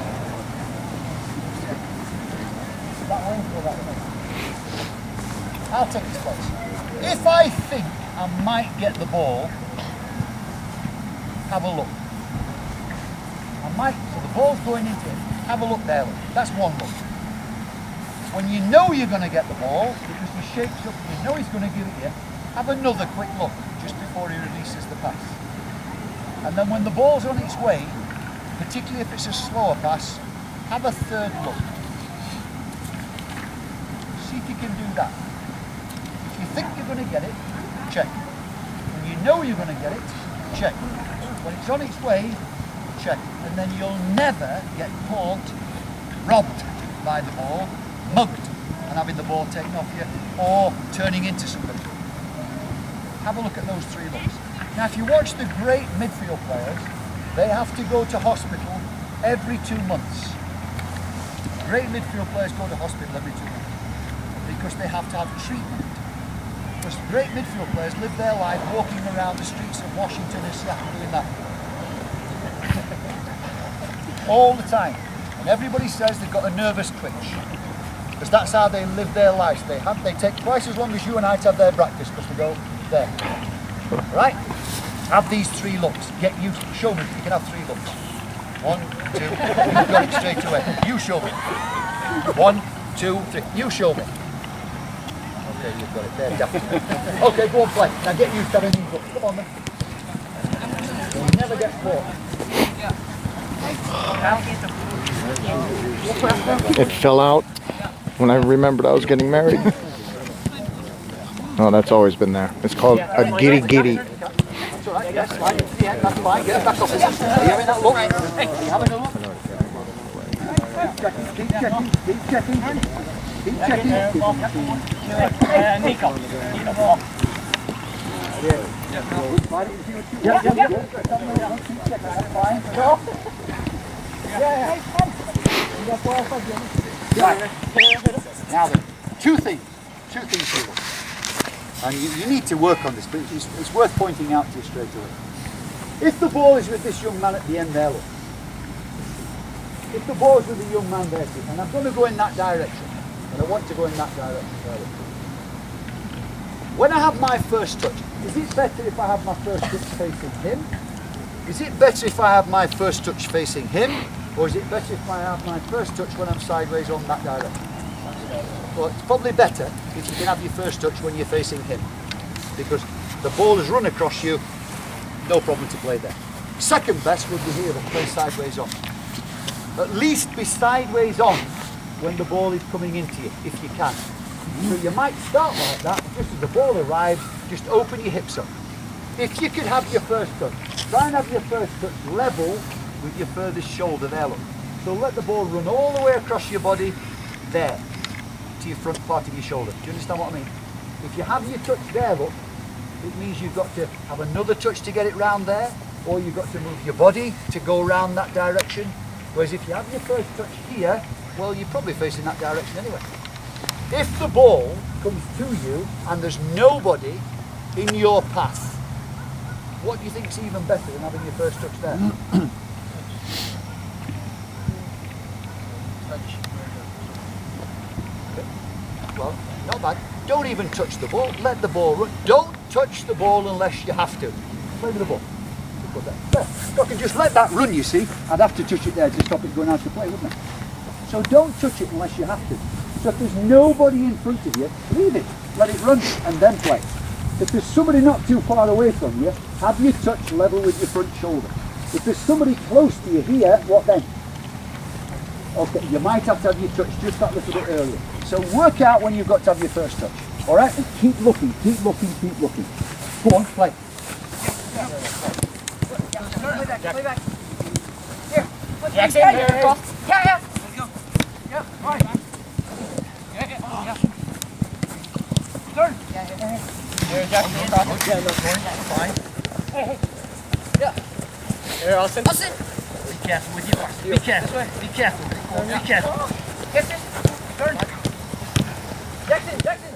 That way or that way? I'll take this place. If I think I might get the ball, have a look. I might, so the ball's going into it. Have a look there, look. That's one look. When you know you're going to get the ball, because he shapes up, you know he's going to give it you, have another quick look just before he releases the pass. And then when the ball's on its way, particularly if it's a slower pass, have a third look. See if you can do that. If you think you're going to get it, check. When you know you're going to get it, check. When it's on its way, check. And then you'll never get caught, robbed by the ball, mugged, and having the ball taken off you, or turning into somebody. Have a look at those three looks. Now, if you watch the great midfield players, they have to go to hospital every two months. Great midfield players go to hospital every two months because they have to have treatment. Because great midfield players live their life walking around the streets of Washington and Seattle doing that. All the time. And everybody says they've got a nervous twitch. Because that's how they live their lives. They have, they take twice as long as you and I to have their breakfast because they go there. Right? Have these three looks. Get used to show me. You can have three looks. One, two, you've got it straight away. You show me. One, two, three. You show me. Okay, you've got it there, definitely. Okay, go on, play. Now get used to having these looks. Come on then. court. It fell out when I remembered I was getting married. Oh, that's always been there. It's called a giddy giddy. That's all right, yes, fine. Yeah, that's fine. Get it back off. Are you having that look? Hey, are you having a look? Keep checking, keep checking, keep checking. Uh, Nico. Nico. Yeah, yeah, yeah. Keep checking, that's fine. Go. Yeah, yeah. Right. Now then, two things. Two things here. And you, you need to work on this, but it's, it's worth pointing out to you straight away. If the ball is with this young man at the end there, look. If the ball is with the young man there, see, and I'm going to go in that direction, and I want to go in that direction there, look. When I have my first touch, is it better if I have my first touch facing him? Is it better if I have my first touch facing him? Or is it better if I have my first touch when I'm sideways on that direction? Well, it's probably better if you can have your first touch when you're facing him, because the ball has run across you, no problem to play there. Second best would be here and play sideways on. At least be sideways on when the ball is coming into you, if you can. So you might start like that, just as the ball arrives, just open your hips up. If you could have your first touch, try and have your first touch level with your furthest shoulder there, look. So let the ball run all the way across your body, there, to your front part of your shoulder. Do you understand what I mean? If you have your touch there, look, it means you've got to have another touch to get it round there, or you've got to move your body to go round that direction. Whereas if you have your first touch here, well, you're probably facing that direction anyway. If the ball comes to you and there's nobody in your path, what do you think is even better than having your first touch there? Well, not bad. Don't even touch the ball. Let the ball run. Don't touch the ball unless you have to. Play with the ball. There. I can just let that run, you see. I'd have to touch it there to stop it going out to play, wouldn't I? So don't touch it unless you have to. So if there's nobody in front of you, leave it. Let it run and then play. If there's somebody not too far away from you, have your touch level with your front shoulder. If there's somebody close to you here, what then? Okay, you might have to have your touch just that little bit earlier. So work out when you've got to have your first touch. Alright? And keep looking, keep looking, keep looking. Go on, play. Play back. Here. Jackson, here. Yeah, yeah. Let's go. Yeah, fine. Yeah, yeah. Oh. Yeah. Turn. Yeah, yeah, yeah. Here, Jackson. Yeah, look, fine. Hey, hey. Yeah. Here, Austin. Austin. Be careful with your back. Be careful. Be careful. Be careful. Jackson. Turn. Jackson, Jackson.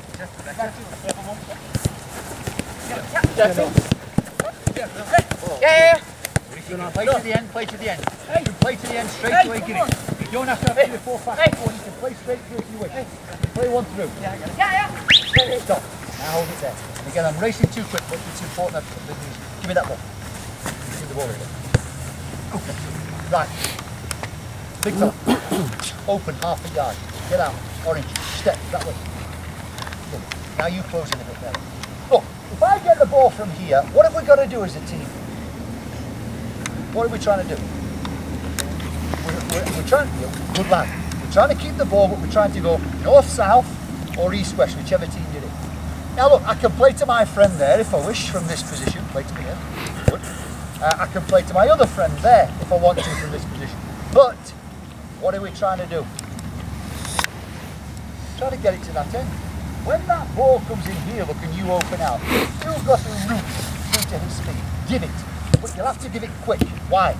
Jackson. Yeah, yeah, yeah. Play to the end, play to the end. You can play to the end straight hey, away, give it. You don't have to have three or four fast hey. Four, you can play straight through if you wish. Hey. Play one through. Yeah, yeah. yeah. Stop. Now hold it there. And again, I'm racing too quick, but it's important. Give me that ball. Give me the ball again. Okay. Right. Big top. Open half a yard. Get out. Orange. Step that way. Good. Now you close in a bit there. Look, if I get the ball from here, what have we got to do as a team? What are we trying to do? We're, we're, we're trying to, good lad, we're trying to keep the ball, but we're trying to go north-south or east-west, whichever team did it. Now look, I can play to my friend there if I wish from this position, play to me here, good. Uh, I can play to my other friend there if I want to from this position. But, what are we trying to do? Try to get it to that end. When that ball comes in here, look, and you open out, you've got to root through to his speed. Give it. But you'll have to give it quick. Why?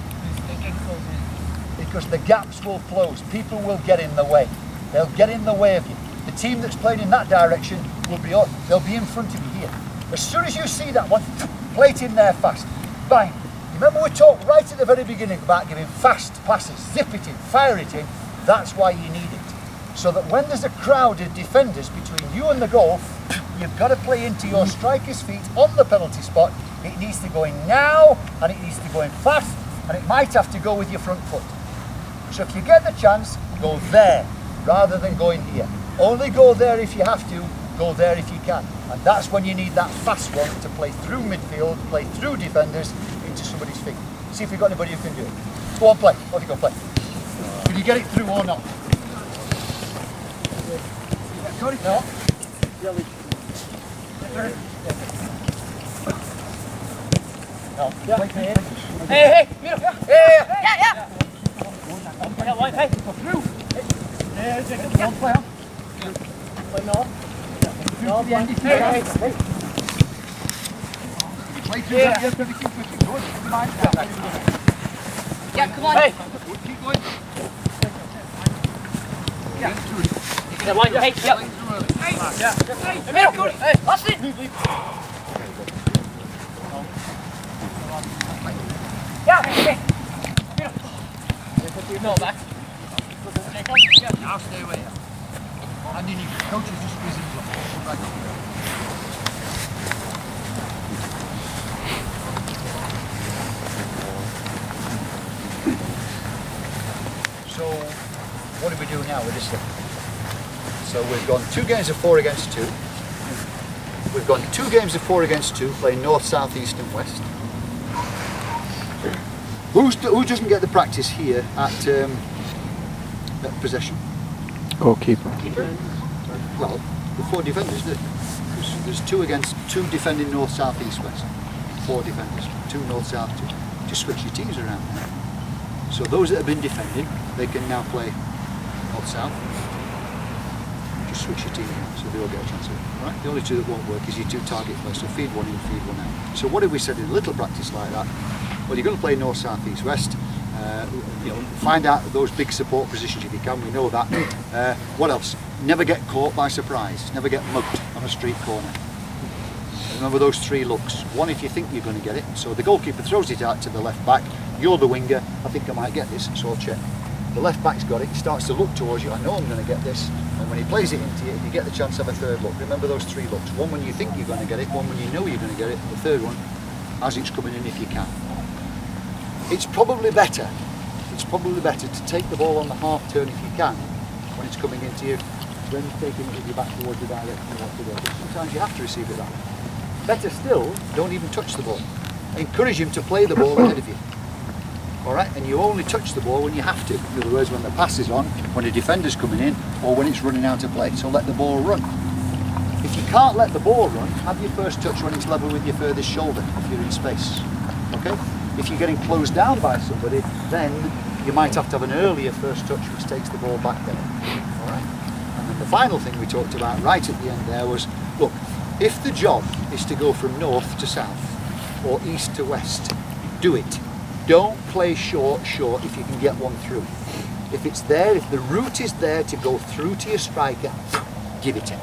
Because the gaps will close. People will get in the way. They'll get in the way of you. The team that's playing in that direction will be, they'll be in front of you here. As soon as you see that one, play it in there fast. Bang. Remember we talked right at the very beginning about giving fast passes, zip it in, fire it in. That's why you need it. So that when there's a crowd of defenders between you and the goal, you've got to play into your striker's feet on the penalty spot. It needs to go in now, and it needs to go in fast, and it might have to go with your front foot. So if you get the chance, go there, rather than going here. Only go there if you have to, go there if you can. And that's when you need that fast one to play through midfield, play through defenders, into somebody's feet. See if you've got anybody who can do it. Go on, play. Off you go, play. Can you get it through or not? Got it? No. No. Yeah. Play, play, play. Hey, hey, yeah, yeah, yeah, yeah, yeah. Yeah, one, hey, go through. Yeah, take it. Don't play on. Play no. No, behind the hey, hey, hey. Play through Yeah. that. You're going to keep pushing. Go on. Mind that. Yeah, come on. Hey. Keep going. Yeah. Yeah, one, hey, yeah. Hey, yeah. Hey, middle. Hey, that's it. Yeah, hey, middle. No, back. Now stay away. And then you coaches just squeeze it up. Right. So, what do we do now with this thing? So we've gone two games of four against two. We've gone two games of four against two, playing north, south, east and west. Who's, who doesn't get the practice here at, um, at possession? Goalkeeper. Keeper? Well, the four defenders do. There's, there's two against two defending north, south, east, west. Four defenders, two north, south, two. Just switch your teams around now. So those that have been defending, they can now play north, south. Just switch your team around so they all get a chance of it. Right? The only two that won't work is your two target players. So feed one in, feed one out. So what have we said in a little practice like that? Well, you're going to play north, south, east, west. Uh, you know, find out those big support positions if you can. We know that. Uh, what else? Never get caught by surprise. Never get mugged on a street corner. Remember those three looks. One if you think you're going to get it. So the goalkeeper throws it out to the left back. You're the winger. I think I might get this. So I'll check. The left back's got it. He starts to look towards you. I know I'm going to get this. And when he plays it into you, you get the chance of a third look. Remember those three looks. One when you think you're going to get it. One when you know you're going to get it. And the third one as it's coming in if you can. It's probably better, it's probably better to take the ball on the half turn if you can, when it's coming into you, than taking it with your back towards the direction you want to go. But sometimes you have to receive it that way. Better still, don't even touch the ball. Encourage him to play the ball ahead of you. Alright, and you only touch the ball when you have to. In other words, when the pass is on, when a defender's coming in, or when it's running out of play. So let the ball run. If you can't let the ball run, have your first touch when it's level with your furthest shoulder, if you're in space. Okay? If you're getting closed down by somebody, then you might have to have an earlier first touch which takes the ball back there. All right? And then the final thing we talked about right at the end there was, look, if the job is to go from north to south or east to west, do it. Don't play short, short if you can get one through. If it's there, if the route is there to go through to your striker, give it him.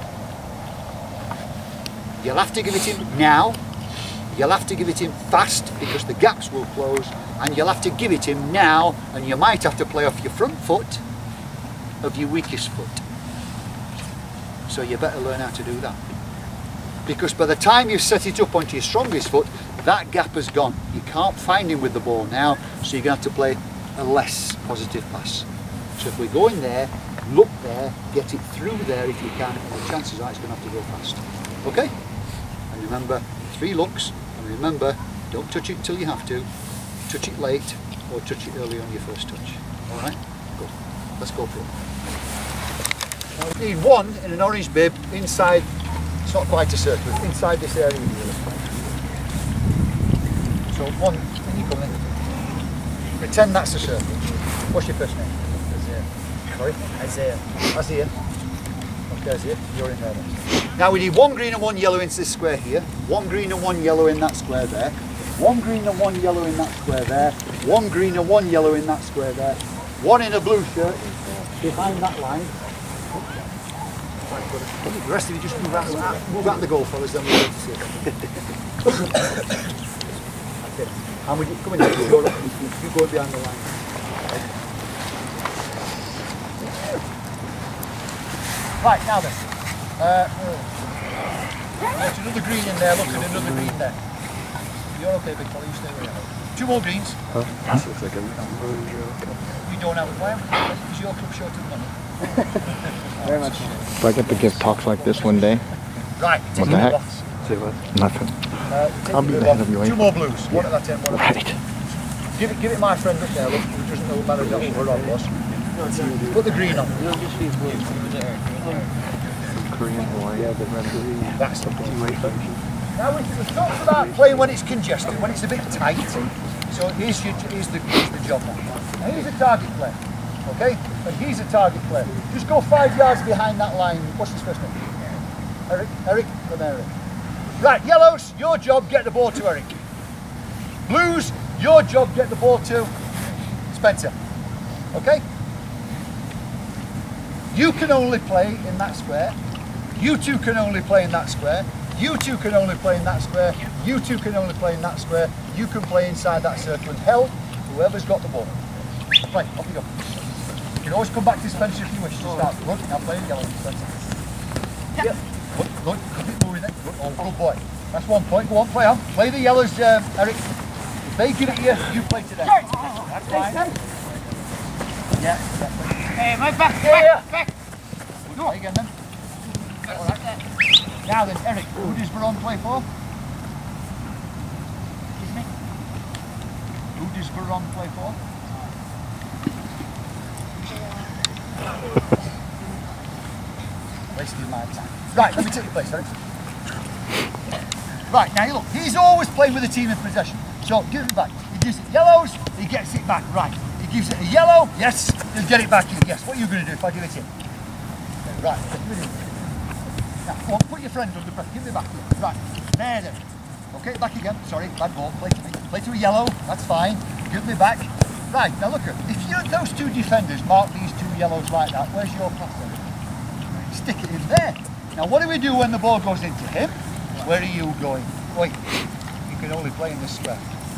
You'll have to give it him now. You'll have to give it him fast because the gaps will close, and you'll have to give it him now, and you might have to play off your front foot of your weakest foot. So you better learn how to do that. Because by the time you've set it up onto your strongest foot, that gap has gone. You can't find him with the ball now, so you're going to have to play a less positive pass. So if we go in there, look there, get it through there if you can, and the chances are it's going to have to go fast. Okay? And remember, three looks, and remember, don't touch it until you have to, touch it late, or touch it early on your first touch. Alright? Good. Let's go for it. Now we need one in an orange bib inside, it's not quite a circle, it's inside this area here. So one, when you come in, pretend that's a circle. What's your first name? Isaiah. Sorry? Isaiah. Isaiah. Okay, Isaiah, you're in there then. Now we need one green and one yellow into this square here, one green and one yellow in that square there, one green and one yellow in that square there, one green and one yellow in that square there, one in a blue shirt behind that line. The rest of you just move out, move out the goal, fellas, then we'll be able to see it. That's it. And we come in here, you go, you go behind the line. Right, now then. Uh, there's another green in there, look at another green there. You're okay, big fella, you stay where you are. Two more greens. Huh? This looks like a You don't have it, why? Is your club short of money? Very much. Do I get to give talks like this one day? Right, take What the heck? off. Say what? Nothing. Uh, take I'll be the the off. head of your Two wave. more blues. One at that end, one at that Right. end. Give it, give it my friend up there, look, who doesn't know what manner that over on was. Put the green on. Korean, Hawaii, yeah, the referee. That's the ball. Now we, we talked about playing when it's congested, when it's a bit tight. So here's, your, here's, the, here's the job now. Now he's a target player, okay? And he's a target player. Just go five yards behind that line. What's his first name? Eric? Eric? From Eric. Right, yellows, your job, get the ball to Eric. Blues, your job, get the ball to Spencer. Okay? You can only play in that square. You two can only play in that square. You two can only play in that square. You two can only play in that square. You can play inside that circle and help whoever's got the ball. Play, off you go. You can always come back to Spencer if you wish to start. Good, now play the yellow, Spencer. Yep. Good, good. Keep it moving then. Good, oh, good boy. That's one point. Go on, play on. Play the yellows, um, Eric. If they give it to you, you play to them. That's fine. Yeah, yeah. Hey, my back, Yeah, yeah. back, back. Good play again then. All right. Now then, Eric, who does Veron play for? Excuse me? Who does Veron play for? Wasting my time. Right, let me take your place, Eric. Right, now you look, he's always playing with the team in possession. So give it back. He gives it yellows, he gets it back. Right. He gives it a yellow, yes, he'll get it back in. Yes. What are you going to do if I give it in? Right, give it in. Now, go on, put your friend under pressure. Give it back here. Right, there, there. Okay, back again. Sorry, bad ball. Play to me. Play to a yellow. That's fine. Give me back. Right, now look at, if you those two defenders mark these two yellows like that, where's your pass then? Stick it in there. Now, what do we do when the ball goes into him? Where are you going? Wait, you can only play in this square.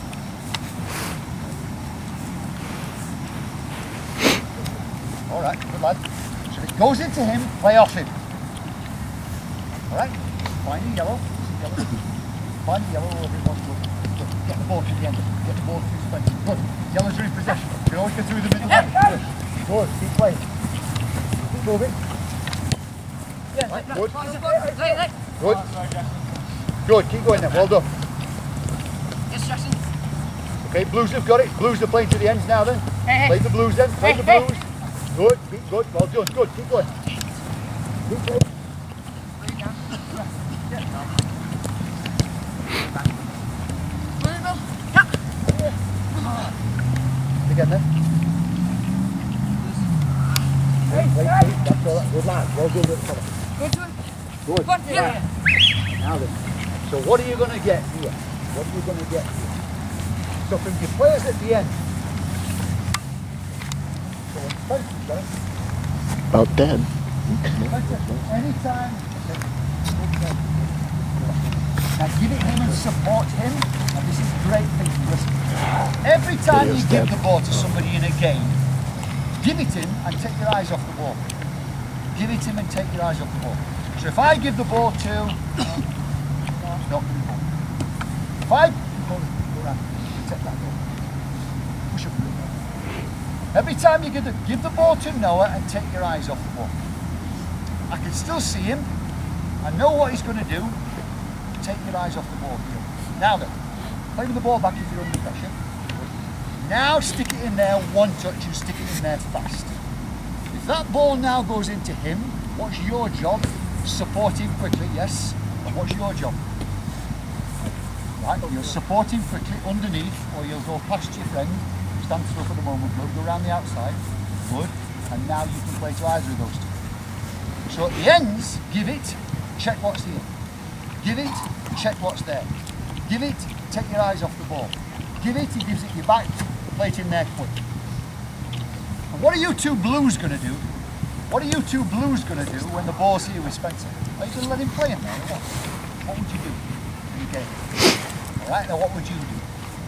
All right, good lad. So if it goes into him, play off him. All right, find the yellow. yellow. Find the yellow over it. Good. Good. Get the ball to the end. Get the ball to Spencer. Good. Yellows are in possession. You can always get through the middle. Good. Good. Keep playing. Keep moving. Right. Good. Good. Good. Keep going then. Well done. Yes, Jackson. Okay, Blues have got it. Blues are playing to the ends now then. Hey, Play the Blues then. Play hey, the hey. Blues. Good. Keep good. Well done. Good. Keep going. Keep going. Again then. Hey, wait, wait. That's all right. Good lad. Well done. Good. Good to him. Good. Good, yeah. Now then. So what are you going to get here? What are you going to get here? So from your players at the end. So when Spencer's got it. About dead. Anytime. Now give it him and support him. And this is a great thing. Listen. Every time you give the ball to somebody in a game, give it him and take your eyes off the ball. Give it him and take your eyes off the ball. So if I give the ball to, no, not the ball. If I go around, take that ball. Push up. Every time you give the give the ball to Noah and take your eyes off the ball. I can still see him. I know what he's going to do. Take your eyes off the ball. Now then, play with the ball back if you're under pressure. Now stick it in there, one touch, and stick it in there fast. If that ball now goes into him, what's your job? Support him quickly, yes. And what's your job? Right, you'll support him quickly underneath, or you'll go past your friend. Stand still for the moment, move around the outside. Good. And now you can play to either of those two. So at the ends, give it, check what's here. Give it, check what's there. Give it, take your eyes off the ball. Give it, he gives it you back, play it in there quick. And what are you two Blues going to do? What are you two Blues going to do when the ball's here with Spencer? Are you going to let him play in there or what? What would you do in the game? Alright, now what would you do?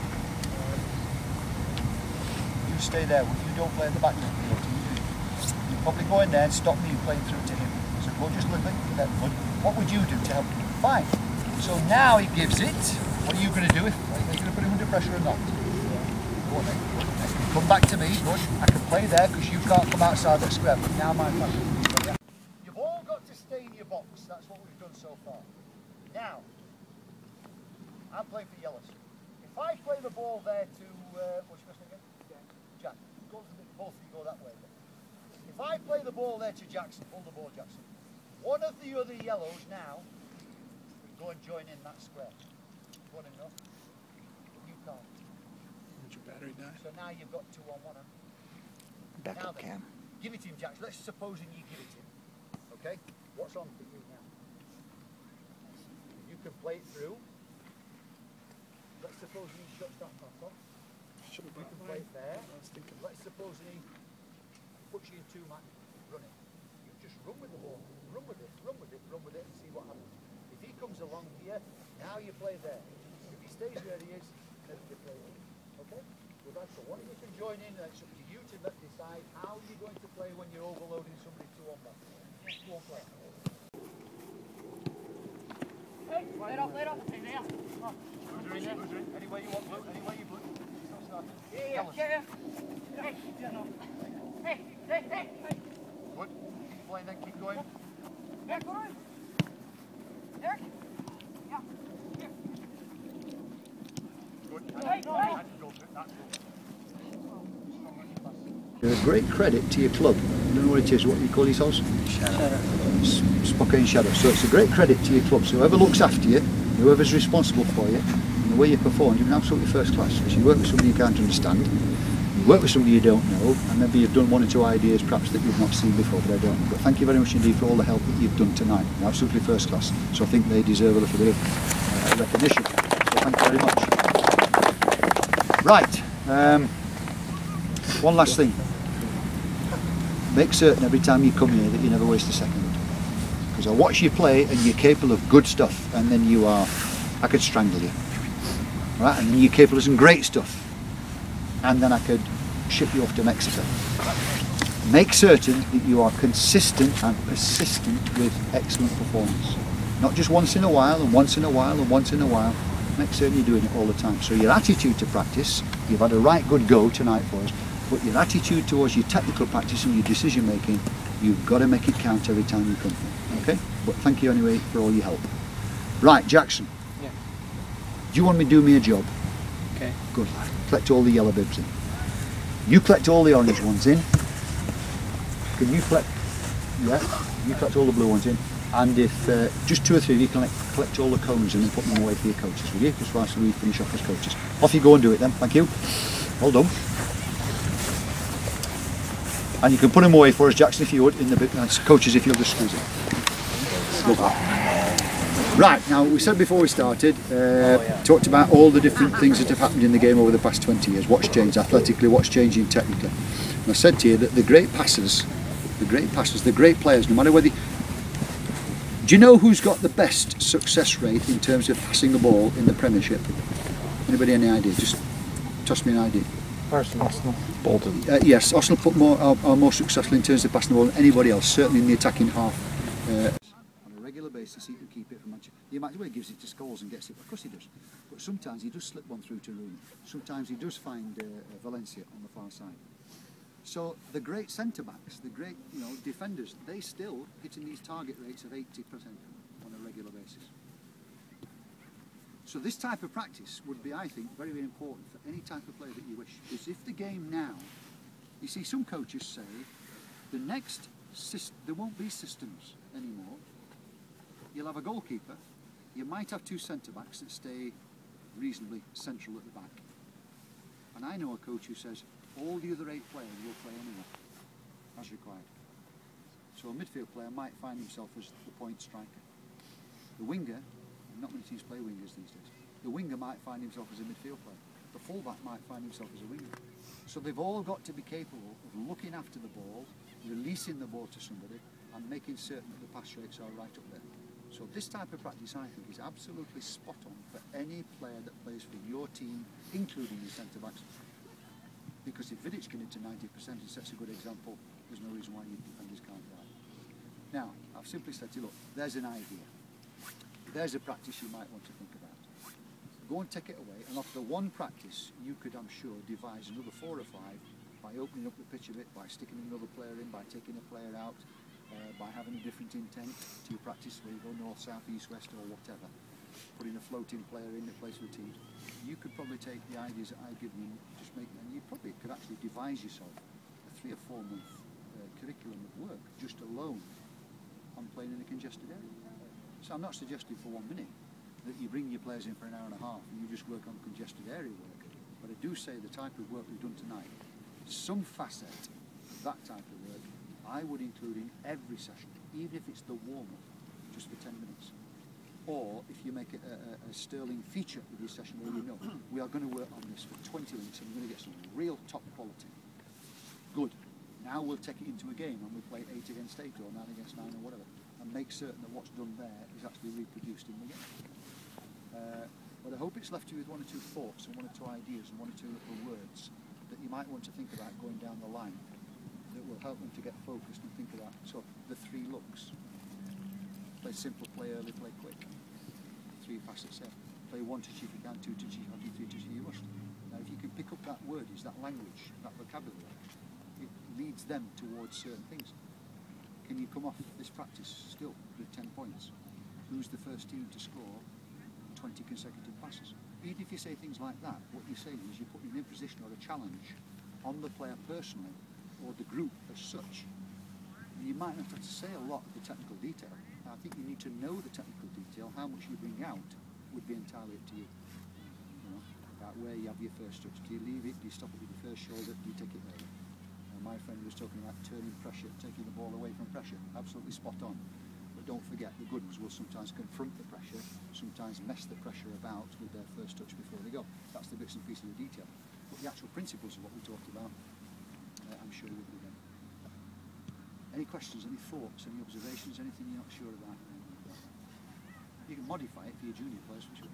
You stay there, you don't play at the back. You probably go in there and stop me playing through to him. So go just a little bit, then what would you do to help him? Fine. So now he gives it. What are you going to do if are you going to put him under pressure or not? Go on then. Come back to me. Good. I can play there because you can't come outside that square. But now my fashion. You've all got to stay in your your box. That's what we've done so far. Now, I'm playing for yellows. If I play the ball there to, uh, what's your first name again? Jack. Go to the, both of you go that way. If I play the ball there to Jackson, hold the ball, Jackson. One of the other yellows now will go and join in that square. Go on in, no? You can't. Did your battery die? So now you've got two on one. Huh? Back Now up, then, Cam. give it to him, Jackson. Let's supposing you give it to him. Okay? What's on for you now? You can play it through. Let's suppose he shuts that back off. You can play it there. Let's suppose he puts you in two man running. You just run with the ball. Run with it, run with it, run with it and see what happens. If he comes along here, now you play there. If he stays where he is, then you play there. Okay? Well, that's all. One of you can join in, and it's up to you to decide how you're going to play when you're overloading somebody two on one. Go on, play. Hey, lay it off, lay it off. Hey, there. Come on. Anywhere you want, blue. Anywhere you blue. Stop starting. Yeah, yeah, yeah, yeah. Hey, yeah, no. Hey, hey, hey, hey. Good. Keep playing then, keep going. Yeah, go on. Eric? Yeah. Here. Good. Hey, Go, hey. that's good. That's good. A great credit to your club. I don't know what it is, what you call yourselves? Shadow. Spokane Shadow. So it's a great credit to your club. So whoever looks after you, whoever's responsible for you, and the way you perform, you're absolutely first class. Because you work with somebody you can't understand, you work with somebody you don't know, and maybe you've done one or two ideas perhaps that you've not seen before, but I don't know. But thank you very much indeed for all the help that you've done tonight. You're absolutely first class. So I think they deserve a little bit of uh, recognition. So thank you very much. Right. Um, one last thing. Make certain every time you come here that you never waste a second. Because I watch you play and you're capable of good stuff, and then you are, I could strangle you. Right? And then you're capable of some great stuff, and then I could ship you off to Mexico. Make certain that you are consistent and persistent with excellent performance. Not just once in a while and once in a while and once in a while. Make certain you're doing it all the time. So your attitude to practice, you've had a right good go tonight for us. But your attitude towards your technical practice and your decision making, you've got to make it count every time you come here. Okay? But thank you anyway for all your help. Right, Jackson. Yeah. Do you want me to do me a job? Okay. Good lad. Collect all the yellow bibs in. You collect all the orange ones in. Can you collect? Yeah. You collect all the blue ones in. And if uh, just two or three of you collect, collect all the cones in and put them away for your coaches, will you? Just whilst we finish off as coaches. Off you go and do it then. Thank you. Well done. And you can put them away for us, Jackson, if you would, in the bit, as coaches, if you'll just squeeze it. Lovely. Right, now we said before we started, uh, oh, yeah. talked about all the different things that have happened in the game over the past twenty years. What's changed athletically, what's changing technically. And I said to you that the great passers, the great passers, the great players, no matter whether... Do you know who's got the best success rate in terms of passing the ball in the Premiership? Anybody any idea? Just toss me an idea. Arsenal. Arsenal. Bolton. Uh, yes, Arsenal put more, are, are more successful in terms of passing the ball than anybody else, certainly in the attacking half. Uh, on a regular basis, he can keep it from Manchester. He might well gives it to Scholes and gets it. Of course he does. But sometimes he does slip one through to Rooney. Sometimes he does find uh, Valencia on the far side. So the great centre backs, the great you know defenders, they still hitting these target rates of eighty percent on a regular basis. So this type of practice would be, I think, very, very important for any type of player that you wish. Because if the game now, you see some coaches say, the next, there won't be systems anymore. You'll have a goalkeeper, you might have two centre-backs that stay reasonably central at the back. And I know a coach who says, all the other eight players will play anyway, as required. So a midfield player might find himself as the point striker. The winger, not many teams play wingers these days. The winger might find himself as a midfield player. The fullback might find himself as a winger. So they've all got to be capable of looking after the ball, releasing the ball to somebody, and making certain that the pass rates are right up there. So this type of practice, I think, is absolutely spot on for any player that plays for your team, including your centre-backs. Because if Vidic can hit to ninety percent and sets a good example, there's no reason why your defenders can't do that. Now, I've simply said to you, look, there's an idea. There's a practice you might want to think about. Go and take it away, and after one practice, you could, I'm sure, devise another four or five by opening up the pitch a bit, by sticking another player in, by taking a player out, uh, by having a different intent to your practice, where you go north, south, east, west, or whatever, putting a floating player in the place of the team, you could probably take the ideas that I've given you, just make, and you probably could actually devise yourself a three or four month uh, curriculum of work just alone on playing in a congested area. So I'm not suggesting for one minute that you bring your players in for an hour and a half and you just work on congested area work, but I do say the type of work we've done tonight, some facet of that type of work, I would include in every session, even if it's the warm-up, just for ten minutes. Or if you make it a, a, a sterling feature of your session where you know, we are going to work on this for twenty links and we're going to get some real top quality. Good. Now we'll take it into a game and we play eight against eight or nine against nine or whatever, and make certain that what's done there is actually reproduced in the game. Uh, but I hope it's left you with one or two thoughts and one or two ideas and one or two little words that you might want to think about going down the line that will help them to get focused and think about. So the three looks. Play simple, play early, play quick. Three facets there. Play one touchy if you can, two touchy if you can, three touchy if you must. Now if you can pick up that word, is that language, that vocabulary, it leads them towards certain things. Can you come off this practice still with ten points? Who's the first team to score twenty consecutive passes? Even if you say things like that, what you're saying is you're putting an imposition or a challenge on the player personally or the group as such. You might not have to say a lot of the technical detail. I think you need to know the technical detail. How much you bring out would be entirely up to you. You know, about where you have your first touch. Do you leave it? Do you stop it with your first shoulder? Do you take it early? Uh, my friend was talking about turning pressure, taking the ball away from pressure. Absolutely spot on. But don't forget, the good ones will sometimes confront the pressure, sometimes mess the pressure about with their first touch before they go. That's the bits and pieces of detail. But the actual principles of what we talked about, uh, I'm sure will be there. Any questions, any thoughts, any observations, anything you're not sure about? You can modify it for your junior players for sure.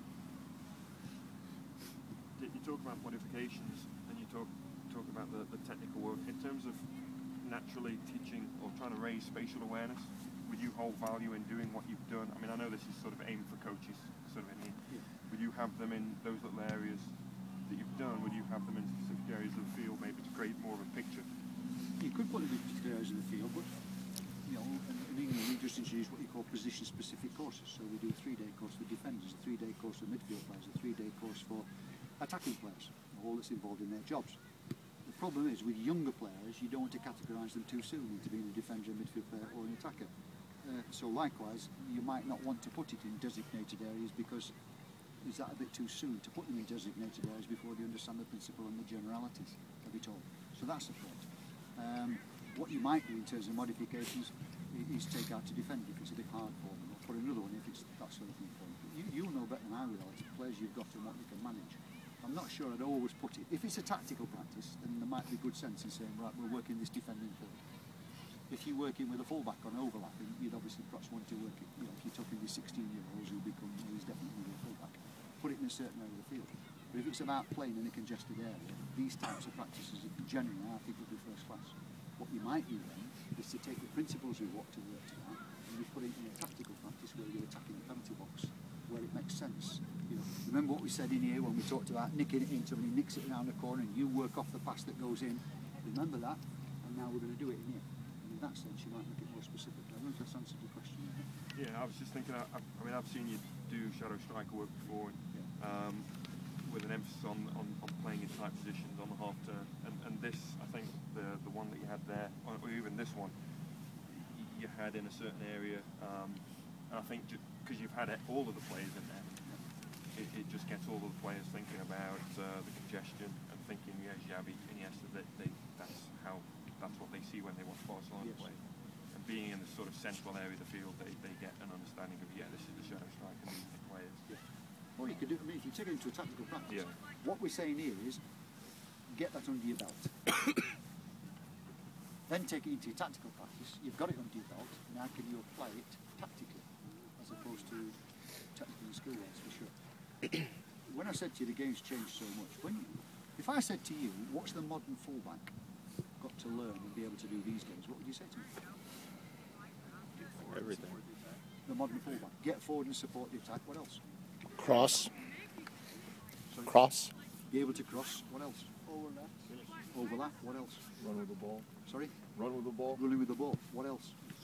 You talk about modifications and you talk talk about the, the technical work. In terms of naturally teaching or trying to raise spatial awareness, would you hold value in doing what you've done? I mean, I know this is sort of aimed for coaches, sort of in here. Yeah. Would you have them in those little areas that you've done? Would you have them in specific areas of the field, maybe to create more of a picture? You could put it in particular areas of the field, but you know, in England we just introduced what you call position-specific courses. So we do a three-day course for defenders, a three-day course for midfield players, a three-day course for attacking players, all that's involved in their jobs. The problem is with younger players, you don't want to categorise them too soon into being a defender, a midfield player, or an attacker. Uh, so likewise, you might not want to put it in designated areas because is that a bit too soon to put them in designated areas before they understand the principle and the generalities of it all. So that's the point. Um, what you might do in terms of modifications is take out to defend if it's a bit hard for them, or put another one if it's that sort of thing for them. You, you'll know better than I will, the players you've got and what you can manage. I'm not sure I'd always put it. If it's a tactical practice, then there might be good sense in saying, right, we're working this defending third. If you're working with a fullback on overlapping, you'd obviously perhaps want to work it, you know, if you're talking these sixteen-year-olds who become, well, he's definitely a fullback, put it in a certain area of the field. But if it's about playing in a congested area, these types of practices generally I think would be first class. What you might do then is to take the principles we've worked to work to that and you put it in a tactical practice where you're attacking the penalty box, where it makes sense. You know, remember what we said in here when we talked about nicking it in, somebody nicks it around the corner and you work off the pass that goes in. Remember that, and now we're going to do it in here. And in that sense, you might make it more specific. I don't know if that's answered your question. Yeah, I was just thinking. I, I mean, I've seen you do shadow striker work before, um, with an emphasis on, on, on playing in tight positions on the half turn. And, and this, I think, the the one that you had there, or even this one, you had in a certain area. Um, and I think because you've had it, all of the players in there, it, it just gets all of the players thinking about uh, the congestion and thinking, yeah, Xavi, Iniesta, that they that's how that's what they see when they watch Barcelona Yes. play. And being in the sort of central area of the field, they, they get an understanding of, yeah, this is the shadow striker and these are the players. Or you could do, I mean, if you take it into a tactical practice, Yeah. what we're saying here is get that under your belt. Then take it into your tactical practice. You've got it under your belt. Now can you apply it tactically as opposed to technically skill-wise for sure. When I said to you the game's changed so much, when you, if I said to you, what's the modern fullback got to learn and be able to do these days, what would you say to me? Everything. The modern fullback. Get forward and support the attack. What else? Cross. Sorry? Cross. Be able to cross. What else? Overlap. Overlap. What else? Run with the ball. Sorry? Run with the ball. Running with the ball. What else?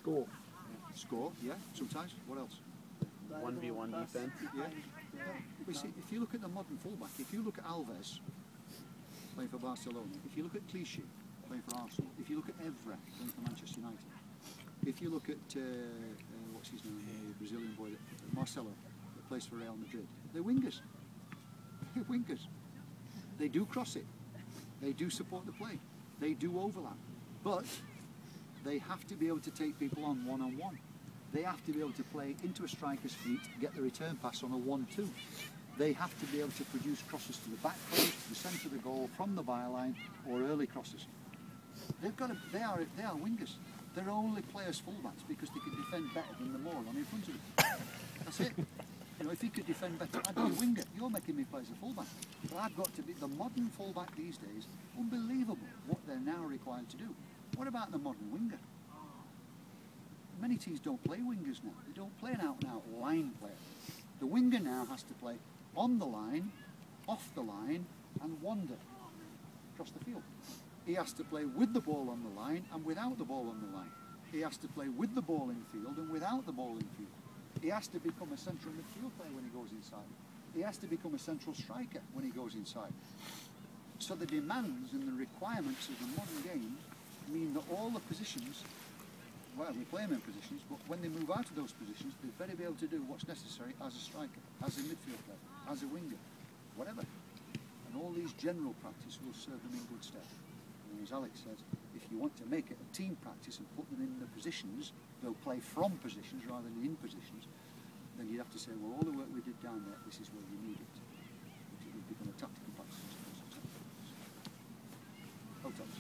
Score. Score, yeah, sometimes. What else? one v one defense. Yeah. We see, if you look at the modern fullback, if you look at Alves playing for Barcelona, if you look at Clichy playing for Arsenal, if you look at Evra playing for Manchester United, if you look at uh, uh, what's his name, the Brazilian boy, that, Marcelo, that plays for Real Madrid, they're wingers. They're wingers. They do cross it. They do support the play. They do overlap. But they have to be able to take people on one-on-one. They have to be able to play into a striker's feet, get the return pass on a one two. They have to be able to produce crosses to the back post, to the centre of the goal, from the byline, or early crosses. They've got to, they are they are wingers. They're only players fullbacks because they can defend better than the moron in front of them. That's it. You know, if he could defend better, I'd be a winger. You're making me play as a fullback. But I've got to be the modern fullback these days. Unbelievable what they're now required to do. What about the modern winger? Many teams don't play wingers now. They don't play an out-and-out line player. The winger now has to play on the line, off the line, and wander across the field. He has to play with the ball on the line and without the ball on the line. He has to play with the ball in field and without the ball in field. He has to become a central midfield player when he goes inside. He has to become a central striker when he goes inside. So the demands and the requirements of the modern game mean that all the positions, well, we play them in positions, but when they move out of those positions, they've better be able to do what's necessary as a striker, as a midfield player, as a winger, whatever. And all these general practice will serve them in good stead. And as Alex says, if you want to make it a team practice and put them in the positions, they'll play from positions rather than in positions, then you'd have to say, well, all the work we did down there, this is where you need it. It would become a tactical practice as opposed to tactical practice. Oh, Thomas.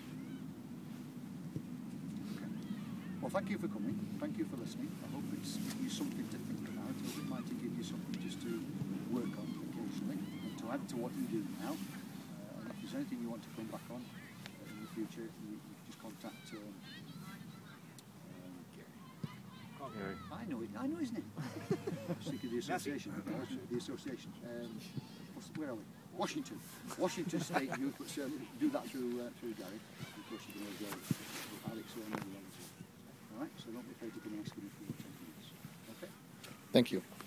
Well, thank you for coming. Thank you for listening. I hope it's given you something to think about. I hope it might give you something just to work on occasionally and to add to what you do now. Uh, and if there's anything you want to come back on uh, in the future, you, you can just contact. Um, um, I know it. I know his name. Sick of the association. the association. Um, what's, where are we? Washington. Washington State. You could uh, do that through uh, through Gary. Of course, you can always go with Alex or anyone else. All right, so don't be afraid to come and ask him if you want ten minutes. Okay? Thank you.